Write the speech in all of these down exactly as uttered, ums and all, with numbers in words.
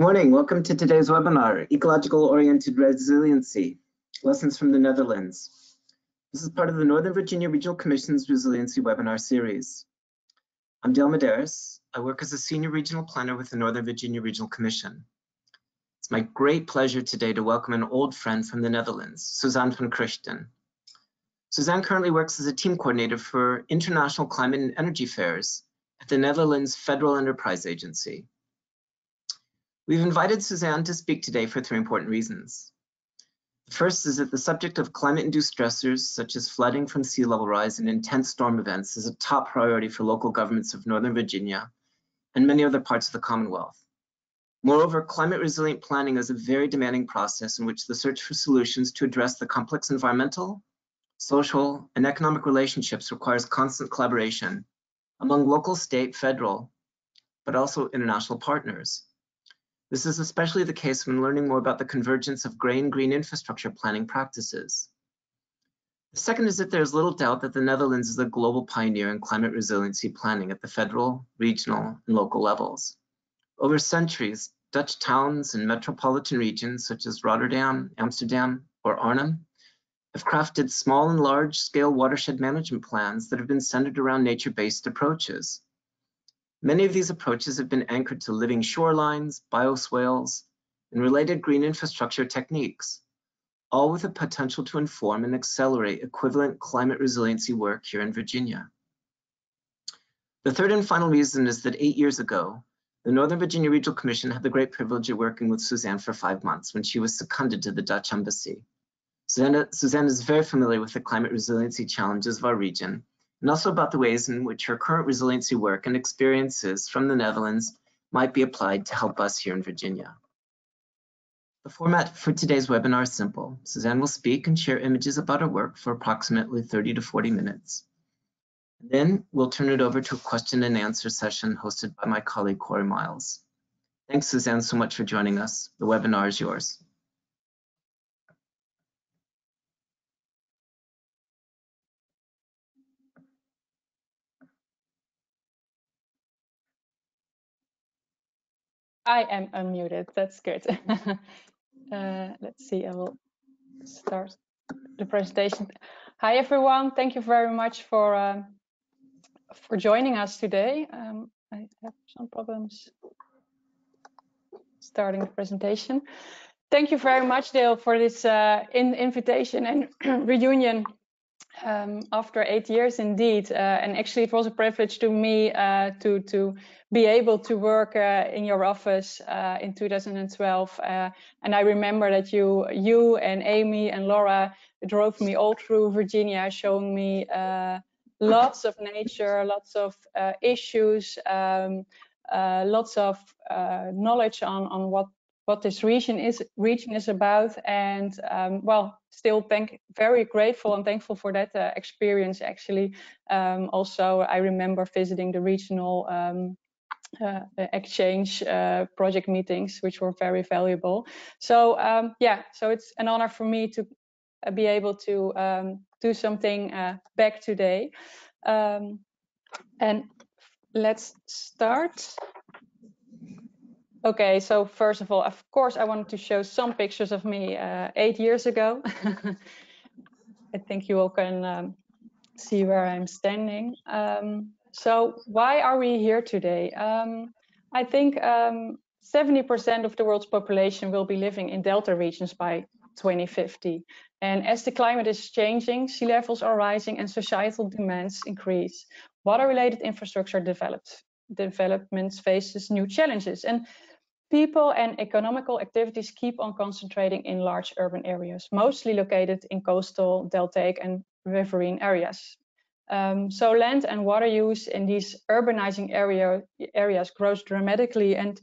Morning, welcome to today's webinar, Ecological Oriented Resiliency, Lessons from the Netherlands. This is part of the Northern Virginia Regional Commission's Resiliency webinar series. I'm Dale Medeiros. I work as a Senior Regional Planner with the Northern Virginia Regional Commission. It's my great pleasure today to welcome an old friend from the Netherlands, Suzanne van Christen. Suzanne currently works as a team coordinator for International Climate and Energy Fairs at the Netherlands Federal Enterprise Agency. We've invited Suzanne to speak today for three important reasons. The first is that the subject of climate-induced stressors, such as flooding from sea level rise and intense storm events, is a top priority for local governments of Northern Virginia and many other parts of the Commonwealth. Moreover, climate-resilient planning is a very demanding process in which the search for solutions to address the complex environmental, social, and economic relationships requires constant collaboration among local, state, federal, but also international partners. This is especially the case when learning more about the convergence of gray and green infrastructure planning practices. The second is that there's little doubt that the Netherlands is a global pioneer in climate resiliency planning at the federal, regional, and local levels. Over centuries, Dutch towns and metropolitan regions such as Rotterdam, Amsterdam, or Arnhem have crafted small and large-scale watershed management plans that have been centered around nature-based approaches. Many of these approaches have been anchored to living shorelines, bioswales, and related green infrastructure techniques, all with the potential to inform and accelerate equivalent climate resiliency work here in Virginia. The third and final reason is that eight years ago, the Northern Virginia Regional Commission had the great privilege of working with Suzanne for five months when she was seconded to the Dutch Embassy. Suzanne, Suzanne is very familiar with the climate resiliency challenges of our region, and also about the ways in which her current resiliency work and experiences from the Netherlands might be applied to help us here in Virginia. The format for today's webinar is simple. Suzanne will speak and share images about her work for approximately thirty to forty minutes. And then we'll turn it over to a question and answer session hosted by my colleague, Corey Miles. Thanks, Suzanne, so much for joining us. The webinar is yours. I am unmuted, that's good. uh, let's see, I will start the presentation. Hi everyone, thank you very much for, uh, for joining us today. Um, I have some problems starting the presentation. Thank you very much, Dale, for this uh, in invitation and reunion. Um, after eight years indeed, uh, and actually it was a privilege to me uh, to to be able to work uh, in your office uh, in two thousand twelve, uh, and I remember that you you and Amy and Laura drove me all through Virginia, showing me uh, lots of nature, lots of uh, issues, um, uh, lots of uh, knowledge on on what what this region is region is about, and um, well, still thank very grateful and thankful for that uh, experience. Actually, um, also I remember visiting the regional um, uh, exchange uh, project meetings, which were very valuable. So um, yeah, so it's an honor for me to uh, be able to um, do something uh, back today, um, and let's start. Okay, so first of all, of course, I wanted to show some pictures of me uh, eight years ago. I think you all can um, see where I'm standing. Um, so why are we here today? Um, I think seventy percent um, of the world's population will be living in delta regions by twenty fifty. And as the climate is changing, sea levels are rising and societal demands increase. Water-related infrastructure develops, developments faces new challenges. And people and economical activities keep on concentrating in large urban areas, mostly located in coastal, deltaic, and riverine areas. Um, so land and water use in these urbanizing area, areas grows dramatically, and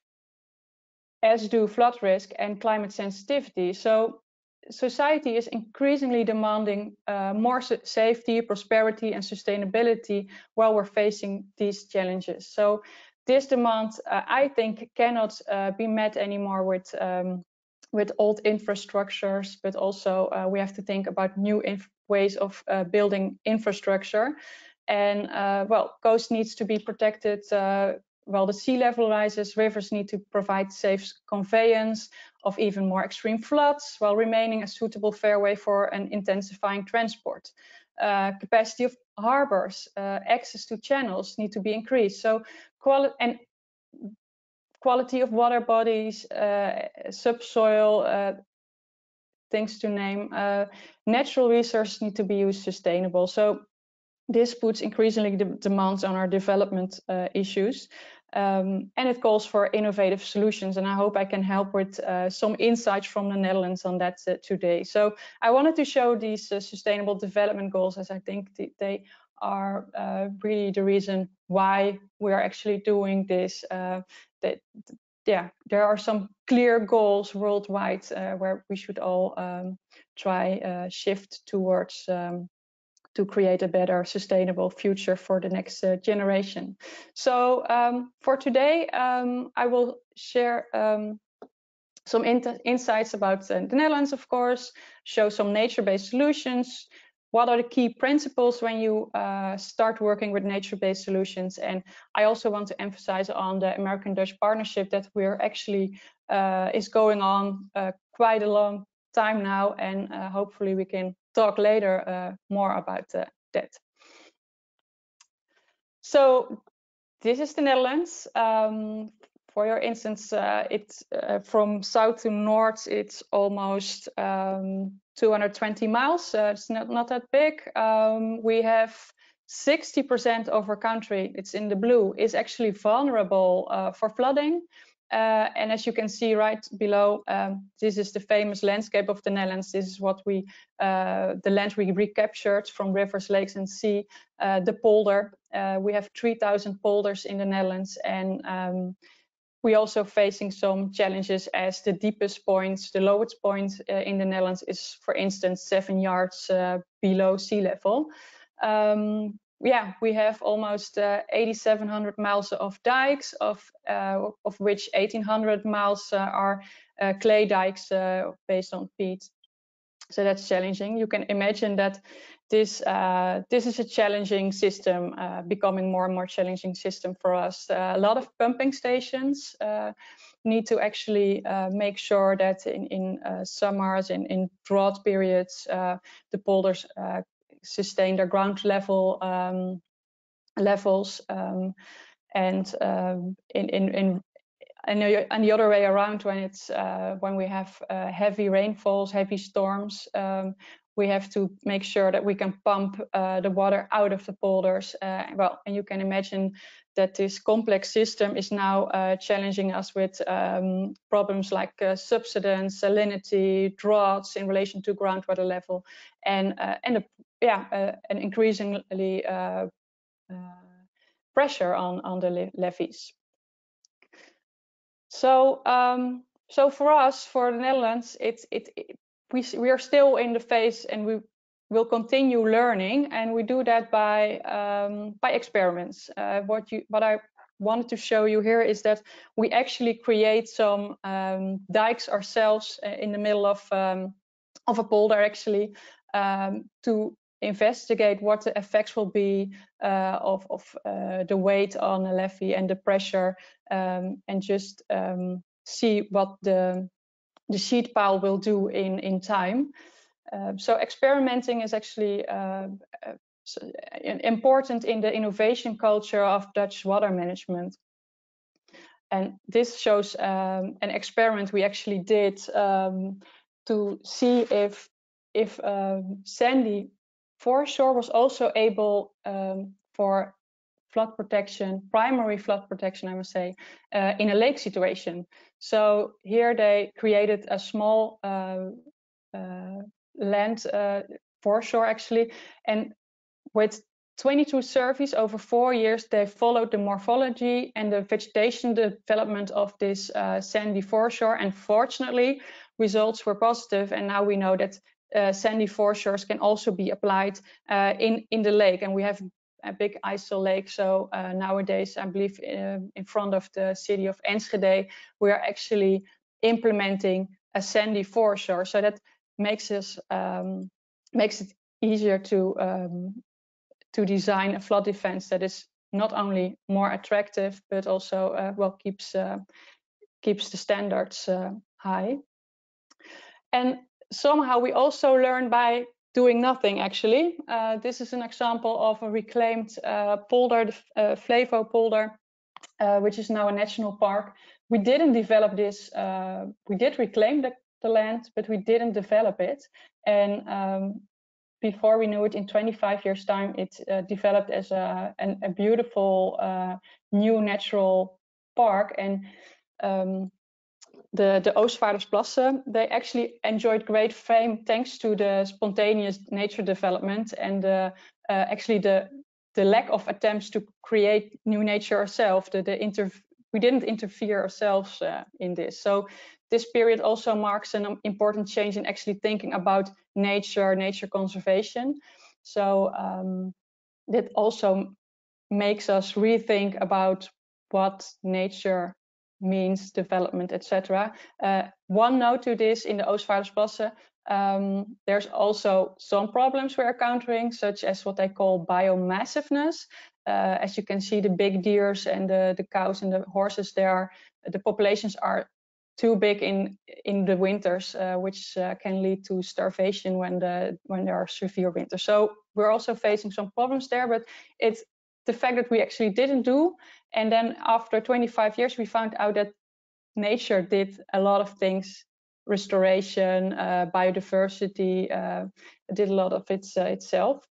as do flood risk and climate sensitivity. So society is increasingly demanding uh, more safety, prosperity, and sustainability while we're facing these challenges. So this demand, uh, I think, cannot uh, be met anymore with um, with old infrastructures, but also uh, we have to think about new ways of uh, building infrastructure. And uh, well, coast needs to be protected uh, while the sea level rises, rivers need to provide safe conveyance of even more extreme floods while remaining a suitable fairway for an intensifying transport. Uh, capacity of harbors, uh, access to channels need to be increased. So quality and quality of water bodies, uh, subsoil, uh, things to name, uh, natural resources need to be used sustainable. So this puts increasingly the demands on our development uh, issues, um, and it calls for innovative solutions. And I hope I can help with uh, some insights from the Netherlands on that uh, today. So I wanted to show these uh, sustainable development goals, as I think th they are uh, really the reason why we are actually doing this. Uh, that, yeah, there are some clear goals worldwide uh, where we should all um, try uh, shift towards. Um, to create a better sustainable future for the next uh, generation. So um, for today, um, I will share um, some in insights about uh, the Netherlands, of course, show some nature-based solutions, what are the key principles when you uh, start working with nature-based solutions. And I also want to emphasize on the American-Dutch partnership that we're actually uh, is going on uh, quite a long time now, and uh, hopefully we can talk later uh, more about uh, that. So this is the Netherlands. Um, for your instance, uh, it's uh, from south to north, it's almost um, two hundred twenty miles. Uh, it's not, not that big. Um, we have sixty percent of our country, it's in the blue, is actually vulnerable uh, for flooding. Uh, and as you can see right below, um, this is the famous landscape of the Netherlands. This is what we, uh, the land we recaptured from rivers, lakes, and sea. Uh, the polder. Uh, we have three thousand polders in the Netherlands, and um, we also facing some challenges as the deepest point, the lowest point uh, in the Netherlands is, for instance, seven yards uh, below sea level. Um, yeah, we have almost uh, eighty-seven hundred miles of dikes, of uh, of which eighteen hundred miles uh, are uh, clay dikes uh, based on peat. So that's challenging. You can imagine that this uh, this is a challenging system, uh, becoming more and more challenging system for us. Uh, a lot of pumping stations uh, need to actually uh, make sure that in, in uh, summers, in, in drought periods, uh, the polders uh, sustain their ground level um, levels, um, and um, in, in, in and the, and the other way around, when it's uh, when we have uh, heavy rainfalls, heavy storms, um, we have to make sure that we can pump uh, the water out of the polders. Uh, well, and you can imagine that this complex system is now uh, challenging us with um, problems like uh, subsidence, salinity, droughts in relation to groundwater level, and uh, and a, yeah, uh, an increasingly uh, uh, pressure on on the le levees. So, um, so for us, for the Netherlands, it's it, it we we are still in the phase, and we will continue learning, and we do that by um, by experiments. Uh, what you what I wanted to show you here is that we actually create some um, dikes ourselves in the middle of um, of a polder, actually, um, to investigate what the effects will be uh, of, of uh, the weight on the levee and the pressure, um, and just um, see what the, the sheet pile will do in, in time. Uh, so experimenting is actually uh, uh, important in the innovation culture of Dutch water management. And this shows um, an experiment we actually did um, to see if, if um, sandy foreshore was also able um, for flood protection, primary flood protection, I must say, uh, in a lake situation. So here they created a small uh, uh, land uh, foreshore, actually, and with twenty-two surveys over four years, they followed the morphology and the vegetation development of this uh, sandy foreshore, and fortunately, results were positive, and now we know that uh, sandy foreshores can also be applied uh, in, in the lake, and we have a big IJssel lake, so uh, nowadays, I believe uh, in front of the city of Enschede, we are actually implementing a sandy foreshore, so that makes us um, makes it easier to um, to design a flood defense that is not only more attractive, but also uh, well keeps uh, keeps the standards uh, high. And somehow we also learn by doing nothing, actually. Uh, this is an example of a reclaimed uh, polder, the uh, Flevo polder, uh, which is now a national park. We didn't develop this, uh, we did reclaim the, the land, but we didn't develop it. And um, before we knew it, in twenty-five years time, it uh, developed as a, an, a beautiful uh, new natural park. And um, the, the Oostvaardersplassen, they actually enjoyed great fame thanks to the spontaneous nature development and uh, uh, actually the, the lack of attempts to create new nature ourselves. The, the inter we didn't interfere ourselves uh, in this. So this period also marks an important change in actually thinking about nature, nature conservation. So um, that also makes us rethink about what nature means, development, et cetera. Uh, one note to this: in the Oostvaardersplassen, um, there's also some problems we're encountering, such as what they call biomassiveness. Uh, as you can see, the big deers and the, the cows and the horses there, the populations are too big in in the winters, uh, which uh, can lead to starvation when the when there are severe winters. So we're also facing some problems there, but it's the fact that we actually didn't do, and then after twenty-five years we found out that nature did a lot of things: restoration, uh, biodiversity, uh, did a lot of it uh, itself.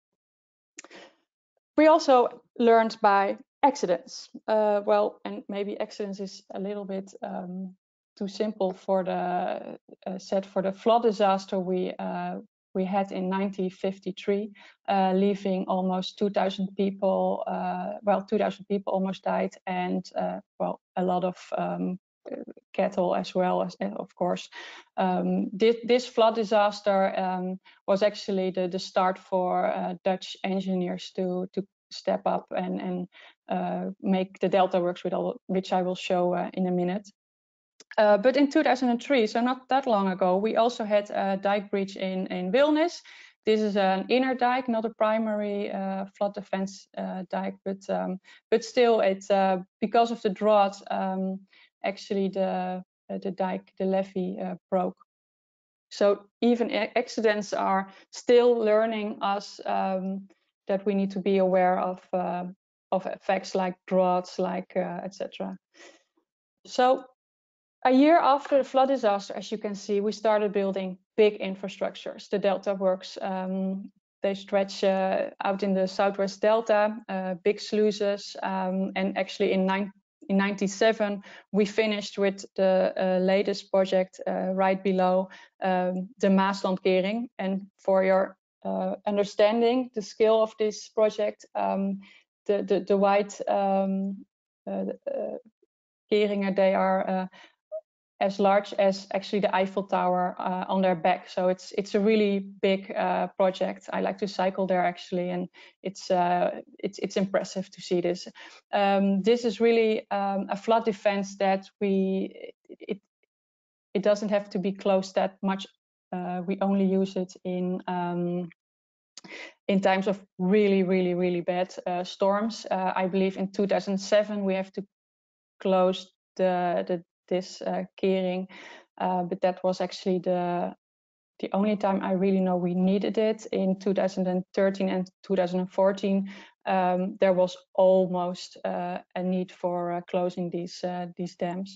We also learned by accidents. Uh, well, and maybe accidents is a little bit um, too simple for the uh, set for the flood disaster we uh, we had in nineteen fifty-three, uh, leaving almost two thousand people. Uh, well, two thousand people almost died, and uh, well, a lot of um, cattle as well, as of course. Um, this, this flood disaster um, was actually the, the start for uh, Dutch engineers to to step up and and uh, make the Delta Works, with all, which I will show uh, in a minute. Uh, but in two thousand three, so not that long ago, we also had a dike breach in, in Wilnis. This is an inner dike, not a primary uh, flood defense uh, dike, but um, but still, it's uh, because of the drought. Um, actually, the uh, the dike, the levee, uh, broke. So even accidents are still learning us um, that we need to be aware of uh, of effects like droughts, like uh, et cetera. So a year after the flood disaster, as you can see, we started building big infrastructures. The Delta Works, um, they stretch uh, out in the Southwest Delta, uh, big sluices, um, and actually in, nine, in ninety-seven, we finished with the uh, latest project uh, right below um, the Maaslandkering. And for your uh, understanding, the scale of this project, um, the, the, the white um, uh, uh, keringen, they are uh, as large as actually the Eiffel Tower uh, on their back. So it's it's a really big uh, project. I like to cycle there actually, and it's uh, it's it's impressive to see this. Um, this is really um, a flood defense that we it it doesn't have to be closed that much. Uh, we only use it in um, in times of really really really bad uh, storms. Uh, I believe in two thousand seven we have to close the the this uh, kering, uh, but that was actually the the only time I really know we needed it. In two thousand thirteen and two thousand fourteen, um, there was almost uh, a need for uh, closing these uh, these dams.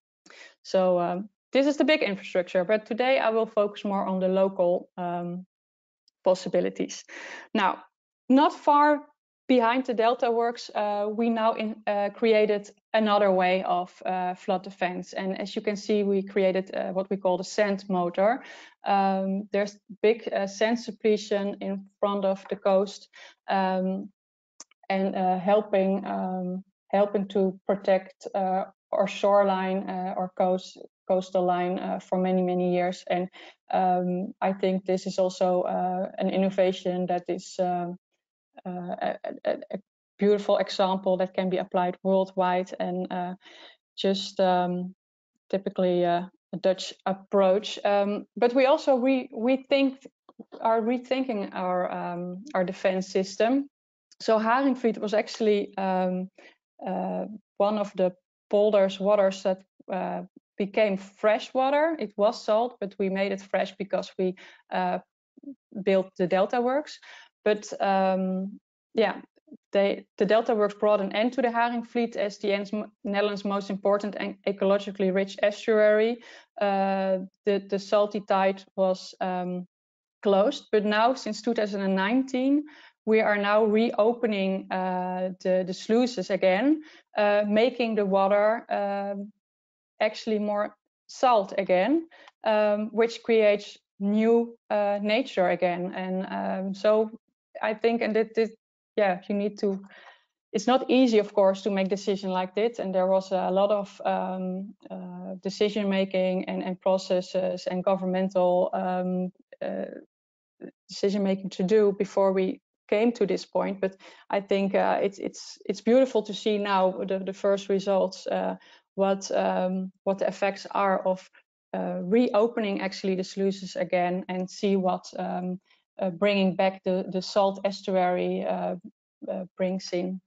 So um, this is the big infrastructure, but today I will focus more on the local um, possibilities. Now, not far behind the Delta Works, uh, we now in, uh, created another way of uh, flood defense. And as you can see, we created uh, what we call the sand motor. Um, there's big uh, sand suppletion in front of the coast, um, and uh, helping um, helping to protect uh, our shoreline, uh, our coast coastal line uh, for many many years. And um, I think this is also uh, an innovation that is uh, uh, a, a, a beautiful example that can be applied worldwide, and uh, just um, typically uh, a Dutch approach. Um, but we also re rethink are rethinking our um, our defense system. so Haringvliet was actually um, uh, one of the polder's waters that uh, became fresh water. It was salt, but we made it fresh because we uh, built the Delta Works. But um, yeah, they, the Delta Works brought an end to the Haringvliet as the Netherlands' most important and ecologically rich estuary. Uh, the, the salty tide was um, closed, but now since two thousand nineteen, we are now reopening uh, the, the sluices again, uh, making the water um, actually more salt again, um, which creates new uh, nature again. And um, so I think, and it, it, yeah, you need to, it's not easy, of course, to make decision like this. And there was a lot of um, uh, decision making and, and processes and governmental um, uh, decision making to do before we came to this point. But I think uh, it's it's it's beautiful to see now the, the first results, uh, what um, what the effects are of uh, reopening actually the sluices again, and see what um, uh, bringing back the the salt estuary uh, uh, brings in.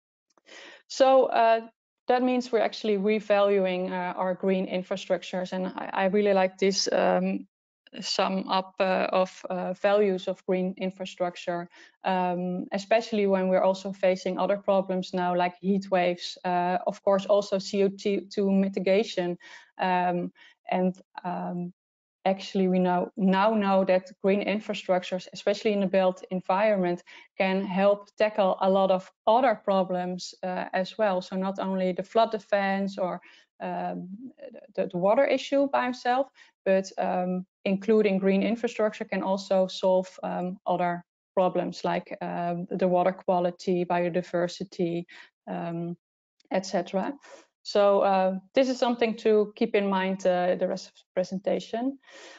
So uh, that means we're actually revaluing uh, our green infrastructures, and I, I really like this um, sum up uh, of uh, values of green infrastructure, um, especially when we're also facing other problems now, like heat waves, uh, of course also C O two mitigation, um, and um, actually we know, now know that green infrastructures, especially in the built environment, can help tackle a lot of other problems uh, as well. So not only the flood defense or um, the, the water issue by itself, but um, including green infrastructure can also solve um, other problems like um, the water quality, biodiversity, um, et cetera. So uh, this is something to keep in mind uh, the rest of the presentation.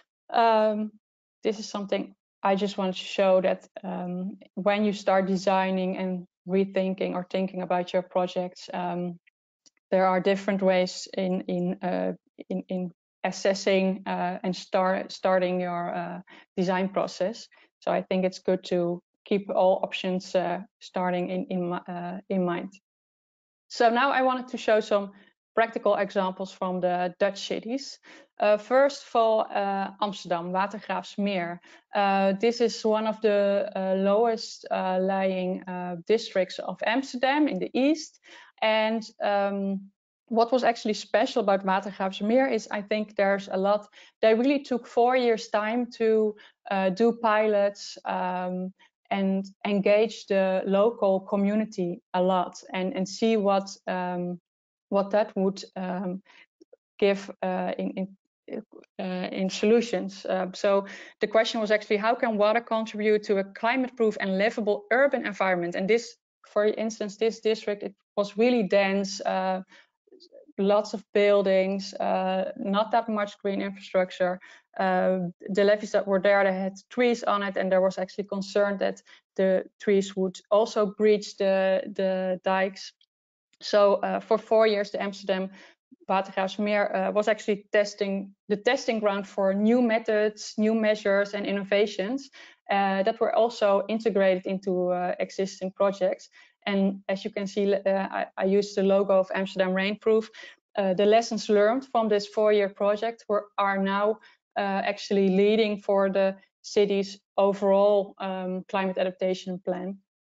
Um, this is something I just want to show, that um, when you start designing and rethinking or thinking about your projects, um, there are different ways in in uh, in, in assessing uh, and start starting your uh, design process. So I think it's good to keep all options uh, starting in in, uh, in mind. So now I wanted to show some practical examples from the Dutch cities. Uh, first of all, uh, Amsterdam, Watergraafsmeer. Uh, this is one of the uh, lowest uh, lying uh, districts of Amsterdam in the east. And um, what was actually special about Watergraafsmeer is, I think there's a lot, they really took four years time to uh, do pilots, um, and engage the local community a lot, and, and see what um, what that would um, give uh, in, in, uh, in solutions. Uh, so the question was actually, how can water contribute to a climate-proof and livable urban environment? And this, for instance, this district, it was really dense, uh, lots of buildings, uh, not that much green infrastructure. Uh, the levees that were there, they had trees on it, and there was actually concern that the trees would also breach the, the dikes. So uh, for four years, the Amsterdam Watergraafsmeer uh, was actually testing the testing ground for new methods, new measures, and innovations uh, that were also integrated into uh, existing projects. And as you can see, uh, I, I used the logo of Amsterdam Rainproof. Uh, the lessons learned from this four-year project were, are now uh, actually leading for the city's overall um, climate adaptation plan.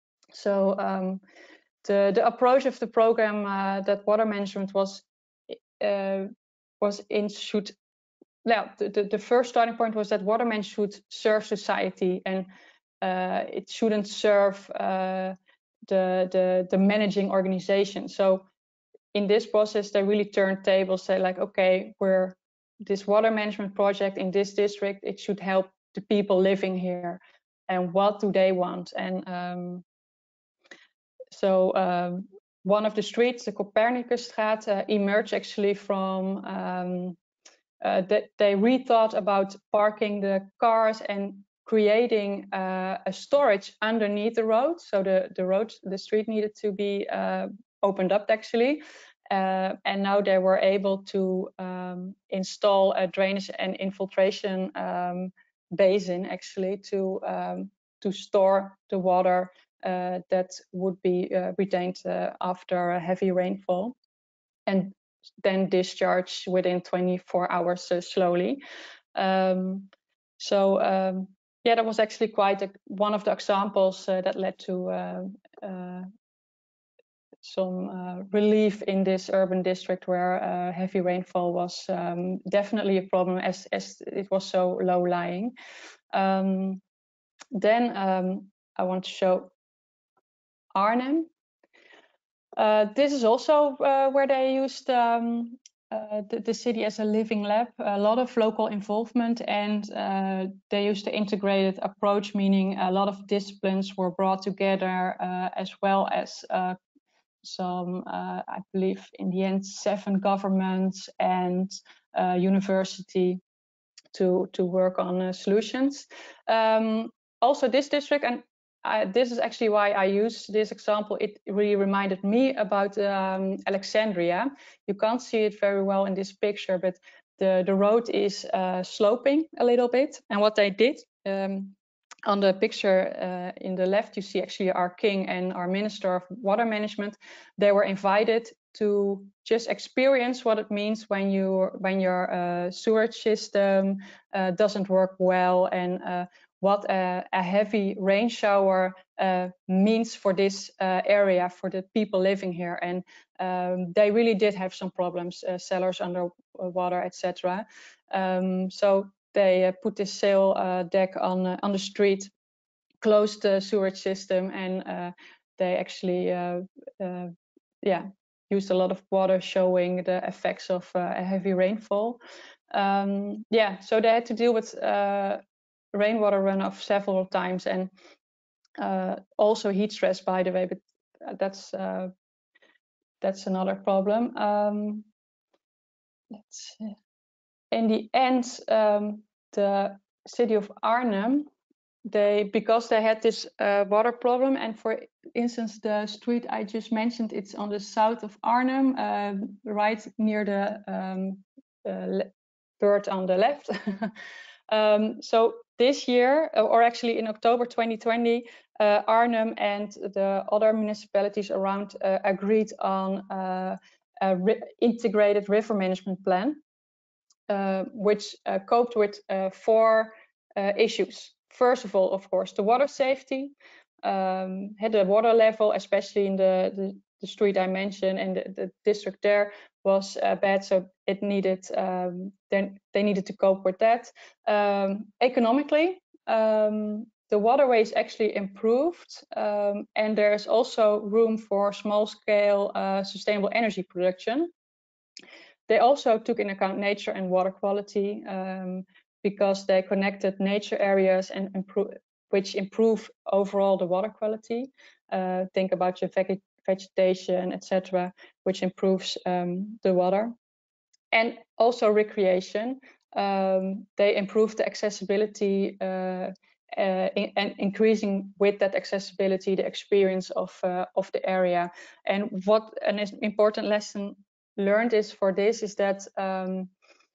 So um, the, the approach of the program uh, that water management was uh, was in should yeah the, the, the first starting point was that water management should serve society, and uh, it shouldn't serve uh, the, the the managing organization. So in this process, they really turned tables, say like, okay, we're this water management project in this district, it should help the people living here, and what do they want? And um, so um, one of the streets, the Copernicusstraat, uh, emerged actually from um, uh, that they rethought about parking the cars and creating uh, a storage underneath the road. So the the road, the street needed to be uh, opened up actually, uh, and now they were able to um, install a drainage and infiltration um, basin actually to um, to store the water uh, that would be uh, retained uh, after a heavy rainfall, and then discharged within twenty-four hours uh, slowly. Um, so um, yeah, that was actually quite a, one of the examples uh, that led to uh, uh, some uh, relief in this urban district where uh, heavy rainfall was um, definitely a problem, as, as it was so low lying. Um, then um, I want to show Arnhem. Uh, this is also uh, where they used um, uh, the, the city as a living lab, a lot of local involvement, and uh, they used the integrated approach, meaning a lot of disciplines were brought together, uh, as well as uh, some, uh, I believe in the end, seven governments and uh, university to, to work on uh, solutions. Um, also this district, and I, this is actually why I use this example, it really reminded me about um, Alexandria. You can't see it very well in this picture, but the, the road is uh, sloping a little bit. And what they did, um, on the picture uh, in the left, you see actually our king and our minister of water management. They were invited to just experience what it means when you when your uh, sewage system uh, doesn't work well, and uh, what a, a heavy rain shower uh, means for this uh, area, for the people living here. And um, they really did have some problems, uh, cellars under water, et cetera. Um, so they uh, put this sail uh, deck on uh, on the street, closed the sewage system, and uh, they actually, uh, uh, yeah, used a lot of water, showing the effects of uh, a heavy rainfall. Um, yeah, so they had to deal with uh, rainwater runoff several times, and uh, also heat stress, by the way, but that's uh, that's another problem. Um, let's see. In the end, um, the city of Arnhem, they, because they had this uh, water problem, and for instance, the street I just mentioned, it's on the south of Arnhem, uh, right near the um, uh, bird on the left. um, so this year, or actually in October twenty twenty, uh, Arnhem and the other municipalities around uh, agreed on uh, a ri integrated river management plan, uh, which uh, coped with uh, four uh, issues. First of all, of course, the water safety, um, had the water level, especially in the, the, the street I mentioned, and the, the district there was uh, bad, so it needed, um, then they needed to cope with that. Um, economically, um, the waterways actually improved, um, and there's also room for small-scale uh, sustainable energy production. They also took into account nature and water quality, um, because they connected nature areas and improve, which improve overall the water quality. Uh, think about your veg vegetation, et cetera, which improves um, the water. And also recreation. Um, they improved the accessibility, uh, uh, in, and increasing with that accessibility the experience of uh, of the area. And what an important lesson learned is for this is that um,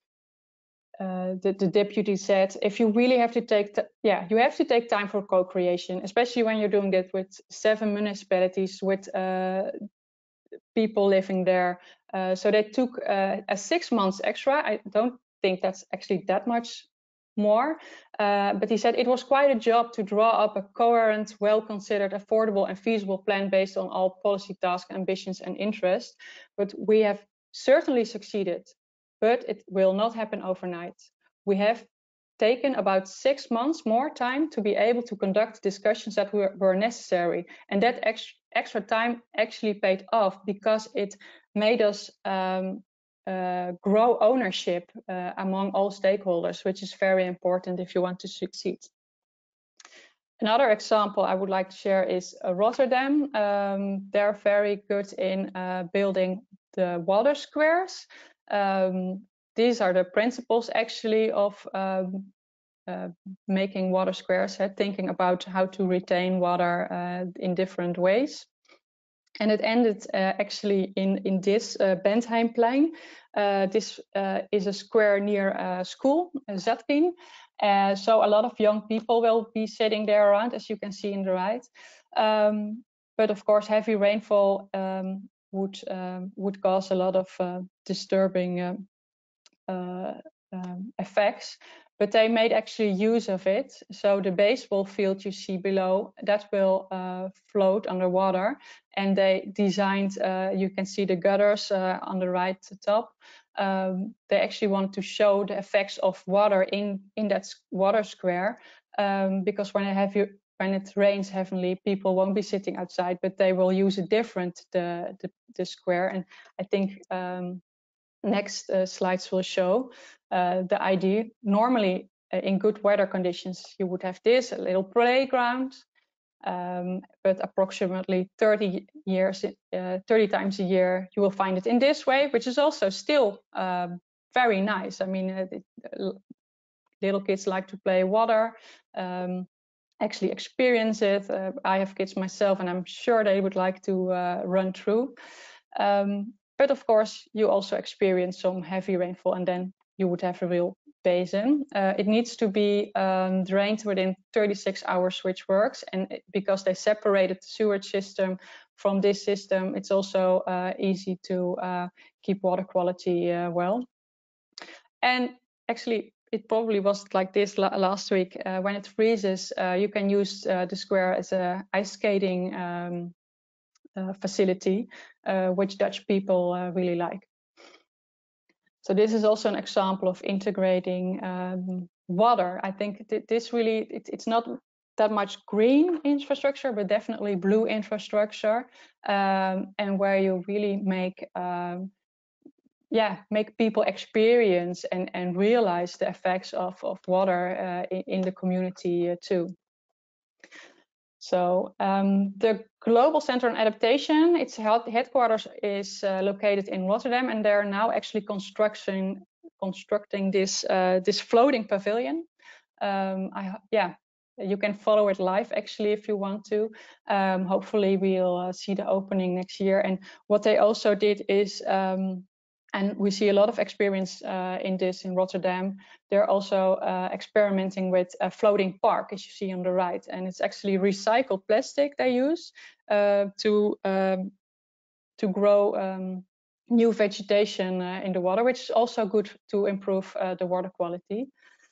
uh, the, the deputy said, if you really have to take, yeah, you have to take time for co-creation, especially when you're doing it with seven municipalities, with uh, people living there. Uh, so they took uh, a six months extra. I don't think that's actually that much more, uh, but he said it was quite a job to draw up a coherent, well-considered, affordable and feasible plan based on all policy tasks, ambitions and interests. But we have certainly succeeded, but it will not happen overnight. We have taken about six months more time to be able to conduct discussions that were, were necessary. And that ex extra time actually paid off, because it made us um, uh, grow ownership uh, among all stakeholders, which is very important if you want to succeed. Another example I would like to share is uh, Rotterdam. Um, they're very good in uh, building the water squares. Um, these are the principles actually of um, uh, making water squares, uh, thinking about how to retain water uh, in different ways. And it ended uh, actually in, in this uh, Bentheimplein. Uh, this uh, is a square near a school, Zetkin. Uh, so a lot of young people will be sitting there around, as you can see in the right. Um, but of course, heavy rainfall um, would um, would cause a lot of uh, disturbing uh, uh, um, effects. But they made actually use of it. So the baseball field you see below, that will uh, float underwater. And they designed, uh, you can see the gutters uh, on the right top. Um, they actually wanted to show the effects of water in, in that water square. Um, because when, I have you, when it rains heavily, people won't be sitting outside, but they will use a different, the, the, the square. And I think um, next uh, slides will show uh, the idea. Normally, uh, in good weather conditions, you would have this, a little playground, um, but approximately thirty years, uh, thirty times a year, you will find it in this way, which is also still um, very nice. I mean, uh, it, uh, little kids like to play water, um, actually experience it. Uh, I have kids myself, and I'm sure they would like to uh, run through. Um, But of course, you also experience some heavy rainfall, and then you would have a real basin. Uh, it needs to be um, drained within thirty-six hours, which works. And it, because they separated the sewage system from this system, it's also uh, easy to uh, keep water quality uh, well. And actually, it probably was like this la last week. Uh, when it freezes, uh, you can use uh, the square as a ice skating um, uh, facility, uh, which Dutch people uh, really like. So this is also an example of integrating um, water. I think th this really, it, it's not that much green infrastructure, but definitely blue infrastructure, um, and where you really make, um, yeah, make people experience and, and realize the effects of, of water uh, in, in the community uh, too. So um, the Global Center on Adaptation, its headquarters is uh, located in Rotterdam, and they're now actually construction, constructing this uh, this floating pavilion. Um, I, yeah, you can follow it live actually if you want to. Um, hopefully we'll uh, see the opening next year. And what they also did is, um, and we see a lot of experience uh, in this in Rotterdam. They're also uh, experimenting with a floating park, as you see on the right. And it's actually recycled plastic they use uh, to, um, to grow um, new vegetation uh, in the water, which is also good to improve uh, the water quality.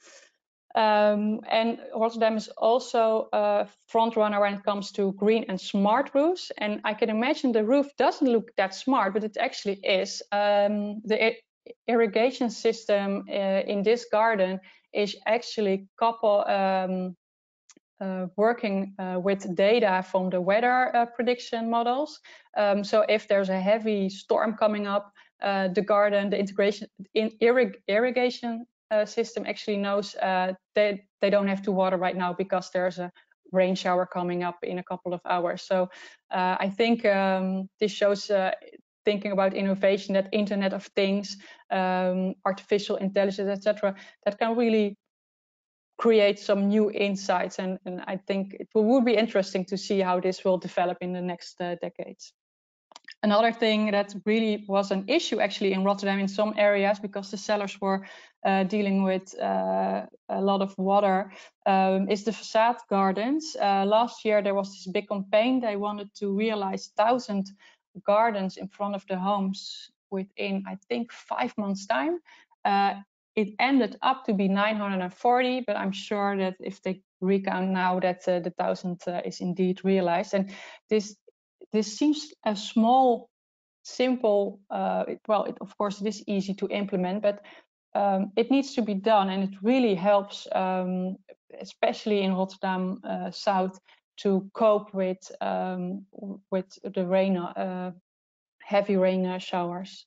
Um, and Rotterdam is also a front runner when it comes to green and smart roofs. And I can imagine the roof doesn't look that smart, but it actually is. Um, the irrigation system uh, in this garden is actually couple um, uh, working uh, with data from the weather uh, prediction models. Um, so if there's a heavy storm coming up, uh, the garden, the integration in irrig irrigation Uh, system actually knows uh, they, they don't have to water right now because there's a rain shower coming up in a couple of hours. So uh, I think um, this shows uh, thinking about innovation, that Internet of Things, um, artificial intelligence, et cetera, that can really create some new insights. And, and I think it would be interesting to see how this will develop in the next uh, decades. Another thing that really was an issue actually in Rotterdam in some areas, because the sellers were uh, dealing with uh, a lot of water, um, is the facade gardens. Uh, last year there was this big campaign. They wanted to realize one thousand gardens in front of the homes within, I think, five months time. Uh, it ended up to be nine hundred forty, but I'm sure that if they recount now that uh, the thousand uh, is indeed realized. And this This seems a small, simple, uh, it, well, it, of course, it is easy to implement, but um, it needs to be done. And it really helps, um, especially in Rotterdam uh, South, to cope with, um, with the rain, uh, heavy rain uh, showers.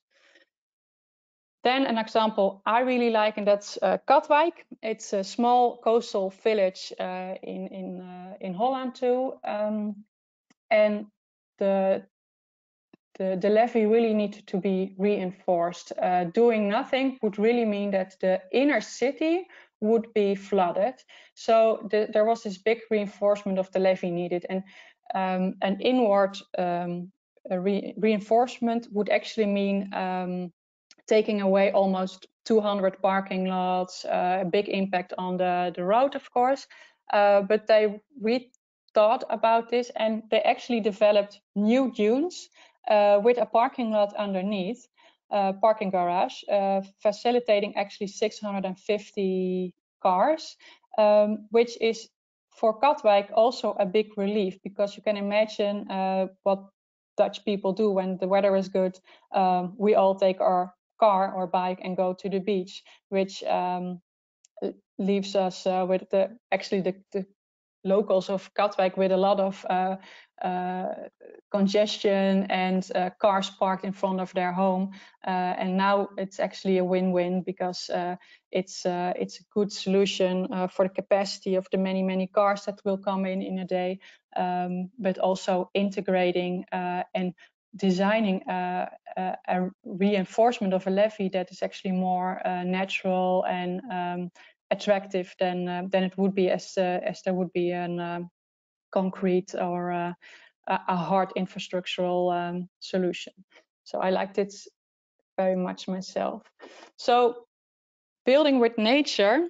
Then an example I really like, and that's uh, Katwijk. It's a small coastal village uh, in, in, uh, in Holland too. Um, and the The, the levee really needed to be reinforced. Uh, doing nothing would really mean that the inner city would be flooded. So the, there was this big reinforcement of the levee needed. And um, an inward um, re reinforcement would actually mean um, taking away almost two hundred parking lots, uh, a big impact on the, the road, of course. Uh, but they re thought about this, and they actually developed new dunes uh, with a parking lot underneath, uh, parking garage, uh, facilitating actually six hundred fifty cars, um, which is for Katwijk also a big relief, because you can imagine uh, what Dutch people do when the weather is good. Um, we all take our car or bike and go to the beach, which um, leaves us uh, with the actually the, the locals of Katwijk with a lot of uh, uh, congestion and uh, cars parked in front of their home. Uh, and now it's actually a win-win, because uh, it's uh, it's a good solution uh, for the capacity of the many many cars that will come in in a day, um, but also integrating uh, and designing uh, a, a reinforcement of a levee that is actually more uh, natural and um, attractive than uh, than it would be as uh, as there would be an um, concrete or uh, a, a hard infrastructural um, solution. So I liked it very much myself. So building with nature,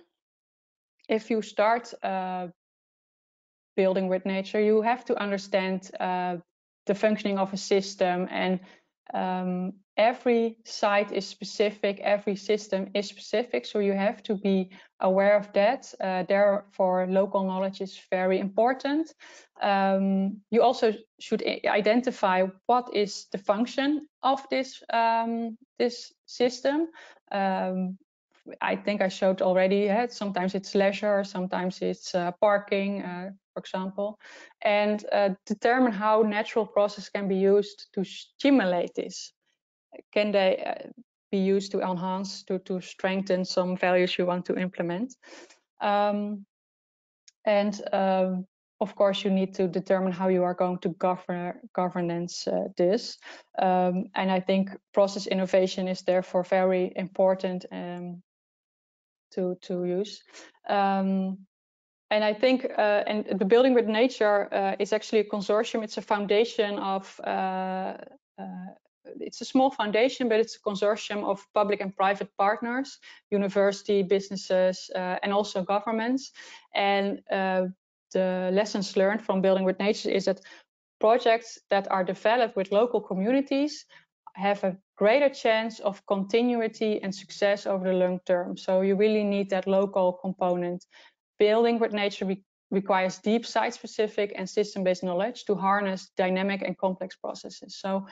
if you start uh, building with nature, you have to understand uh, the functioning of a system, and um, every site is specific, every system is specific, so you have to be aware of that. Uh, therefore, local knowledge is very important. Um, you also should identify what is the function of this, um, this system. Um, I think I showed already, yeah, sometimes it's leisure, sometimes it's uh, parking, uh, for example, and uh, determine how natural process can be used to stimulate this. Can they uh, be used to enhance, to, to strengthen some values you want to implement? Um, and um, of course, you need to determine how you are going to govern governance uh, this. Um, and I think process innovation is therefore very important um, to, to use. Um, And I think, uh, and the Building with Nature uh, is actually a consortium. It's a foundation of, uh, uh, it's a small foundation, but it's a consortium of public and private partners, university, businesses, uh, and also governments. And uh, the lessons learned from Building with Nature is that projects that are developed with local communities have a greater chance of continuity and success over the long term. So you really need that local component. Building with nature re requires deep site-specific and system-based knowledge to harness dynamic and complex processes. So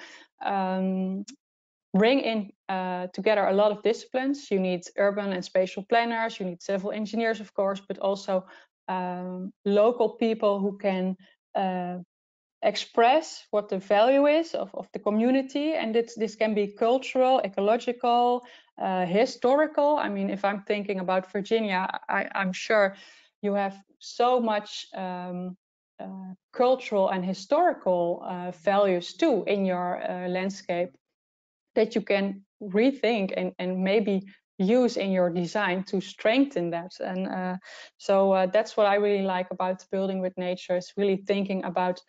um, bring in uh, together a lot of disciplines. You need urban and spatial planners, you need civil engineers, of course, but also um, local people who can uh, express what the value is of, of the community. And it's, this can be cultural, ecological, uh, historical. I mean, if I'm thinking about Virginia, I, I'm sure you have so much um, uh, cultural and historical uh, values too in your uh, landscape that you can rethink and, and maybe use in your design to strengthen that. And uh, so uh, that's what I really like about Building with Nature, is really thinking about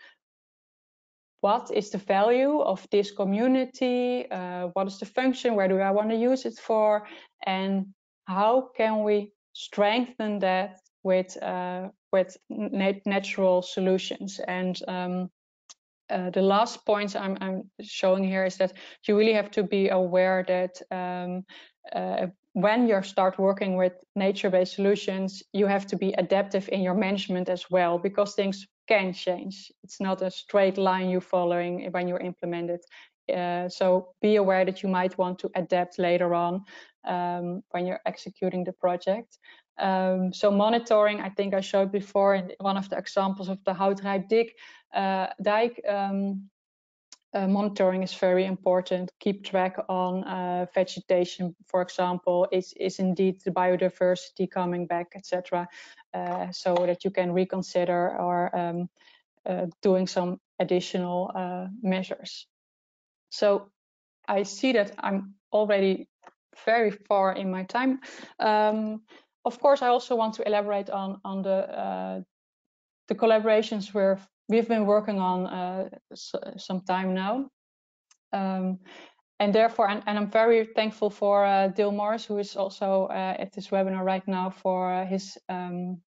what is the value of this community, uh, what is the function, where do I want to use it for, and how can we strengthen that with uh, with nat natural solutions. And um, uh, the last point I'm, I'm showing here is that you really have to be aware that um, uh, when you start working with nature-based solutions, you have to be adaptive in your management as well, because things can change. It's not a straight line you're following when you implement it. Uh, so be aware that you might want to adapt later on um, when you're executing the project. Um, so monitoring, I think I showed before in one of the examples of the Houtrijp Dik uh, dike. Um, uh, monitoring is very important. Keep track on uh, vegetation, for example. Is is indeed the biodiversity coming back, et cetera. Uh, so that you can reconsider or um, uh, doing some additional uh, measures. So I see that I'm already very far in my time. Um, of course, I also want to elaborate on on the uh, the collaborations where we've been working on uh, some time now. Um, and therefore, and, and I'm very thankful for uh, Dale Morris, who is also uh, at this webinar right now, for uh, his um,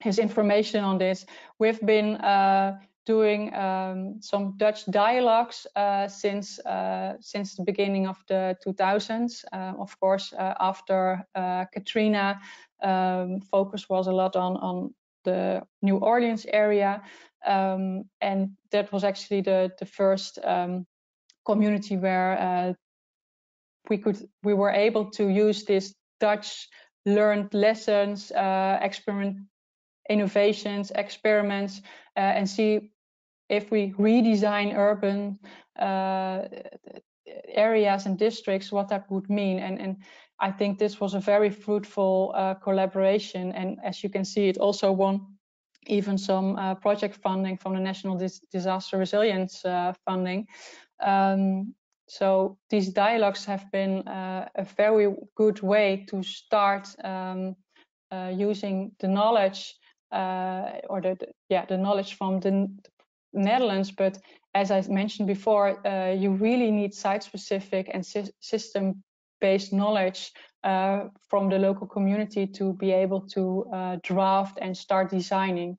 his information on this. We've been uh, doing um, some Dutch dialogues uh, since uh, since the beginning of the two thousands. Uh, of course, uh, after uh, Katrina, um, focus was a lot on on the New Orleans area, um, and that was actually the the first um, community where uh, we could we were able to use this Dutch learned lessons, uh, experiment innovations, experiments, uh, and see if we redesign urban uh, areas and districts, what that would mean. And, and I think this was a very fruitful uh, collaboration. And as you can see, it also won even some uh, project funding from the National Dis Disaster Resilience uh, funding. Um, so these dialogues have been uh, a very good way to start um, uh, using the knowledge uh, or the, the yeah the knowledge from the Netherlands. But as I mentioned before, uh, you really need site-specific and sy system-based knowledge uh, from the local community to be able to uh, draft and start designing.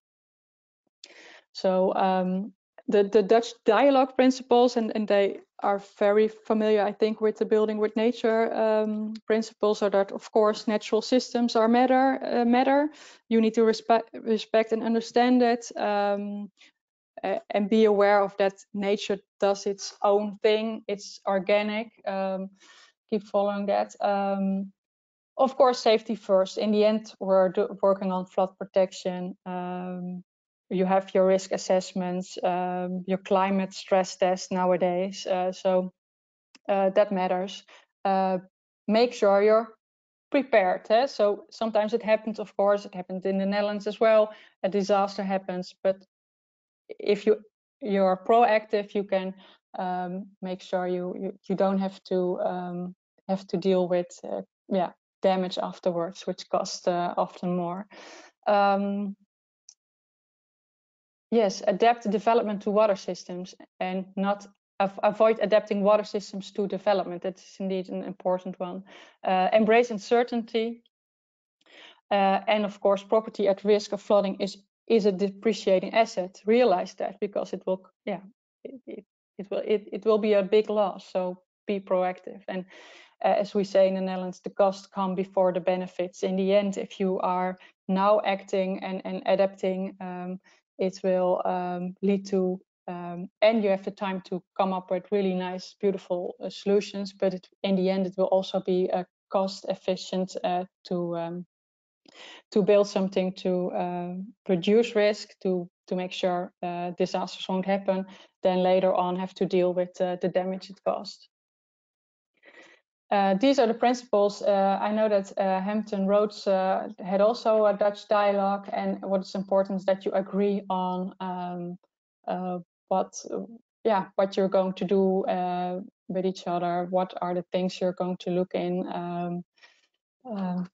So um, the, the Dutch dialogue principles, and, and they are very familiar, I think, with the building with nature um, principles, are that, of course, natural systems are matter. Uh, matter. You need to respect, respect and understand it, um, uh, and be aware of that nature does its own thing. It's organic. Um, keep following that. Um, of course, safety first. In the end, we're do, working on flood protection. Um, you have your risk assessments, um, your climate stress test nowadays. Uh, so uh, that matters. Uh, make sure you're prepared. Eh? So sometimes it happens, of course, it happened in the Netherlands as well. A disaster happens, but if you you're proactive, you can um, make sure you, you you don't have to um, have to deal with uh, yeah damage afterwards, which costs uh, often more. Um, yes, adapt development to water systems and not av avoid adapting water systems to development. That is indeed an important one. Uh, embrace uncertainty. Uh, and of course, property at risk of flooding is is a depreciating asset. Realize that, because it will, yeah, it, it, it will it, it will be a big loss. So be proactive. And uh, as we say in the Netherlands, the costs come before the benefits. In the end, if you are now acting and, and adapting, um, it will um, lead to, um, and you have the time to come up with really nice, beautiful uh, solutions. But it, in the end, it will also be uh, cost efficient uh, to um, to build something to uh, reduce risk, to to make sure uh, disasters won't happen, then later on have to deal with uh, the damage it caused. Uh, these are the principles. Uh, I know that uh, Hampton Roads uh, had also a Dutch dialogue, and what is important is that you agree on um, uh, what, yeah, what you're going to do uh, with each other. What are the things you're going to look in? Um, uh,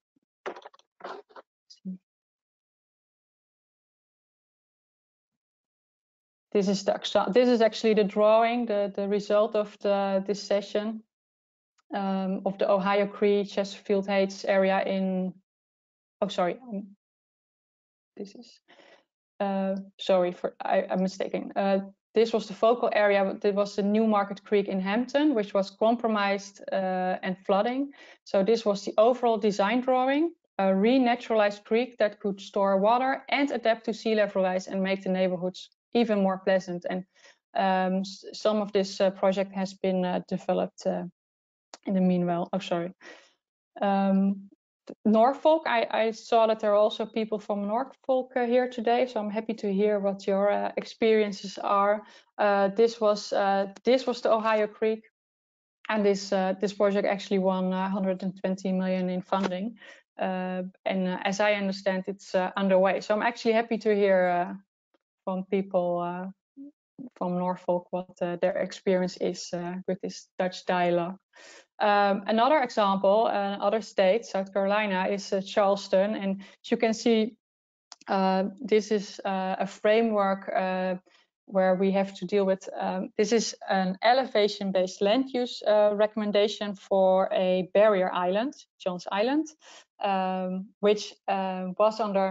This is the this is actually the drawing, the the result of the this session um, of the Ohio Cree Chesterfield Heights area in. Oh, sorry. Um, this is. Uh, sorry for I, I'm mistaken. Uh, this was the focal area. It was the New Market Creek in Hampton, which was compromised uh, and flooding. So this was the overall design drawing. A renaturalized creek that could store water and adapt to sea level rise and make the neighborhoods even more pleasant. And um, some of this uh, project has been uh, developed uh, in the meanwhile. Oh, sorry. Um, Norfolk, I, I saw that there are also people from Norfolk uh, here today, so I'm happy to hear what your uh, experiences are. Uh, this was uh, this was the Ohio Creek, and this uh, this project actually won uh, one hundred twenty million in funding. Uh, and uh, as I understand, it's uh, underway. So I'm actually happy to hear uh, from people uh, from Norfolk what uh, their experience is uh, with this Dutch dialogue. Um, another example, uh, other state, South Carolina, is uh, Charleston. And as you can see, uh, this is uh, a framework uh, where we have to deal with, um, this is an elevation-based land use uh, recommendation for a barrier island, Jones Island, um, which uh, was under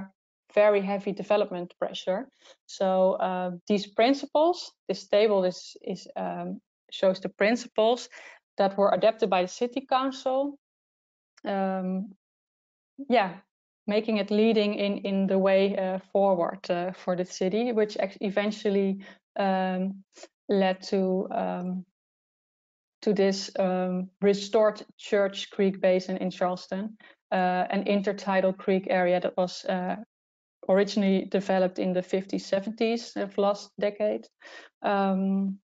very heavy development pressure. So uh, these principles, this table is, is um, shows the principles that were adopted by the city council. Um, yeah, making it leading in, in the way uh, forward uh, for the city, which eventually um, led to um, to this um, restored Church Creek Basin in Charleston, uh, an intertidal creek area that was uh, originally developed in the fifties, seventies of last decade. Um,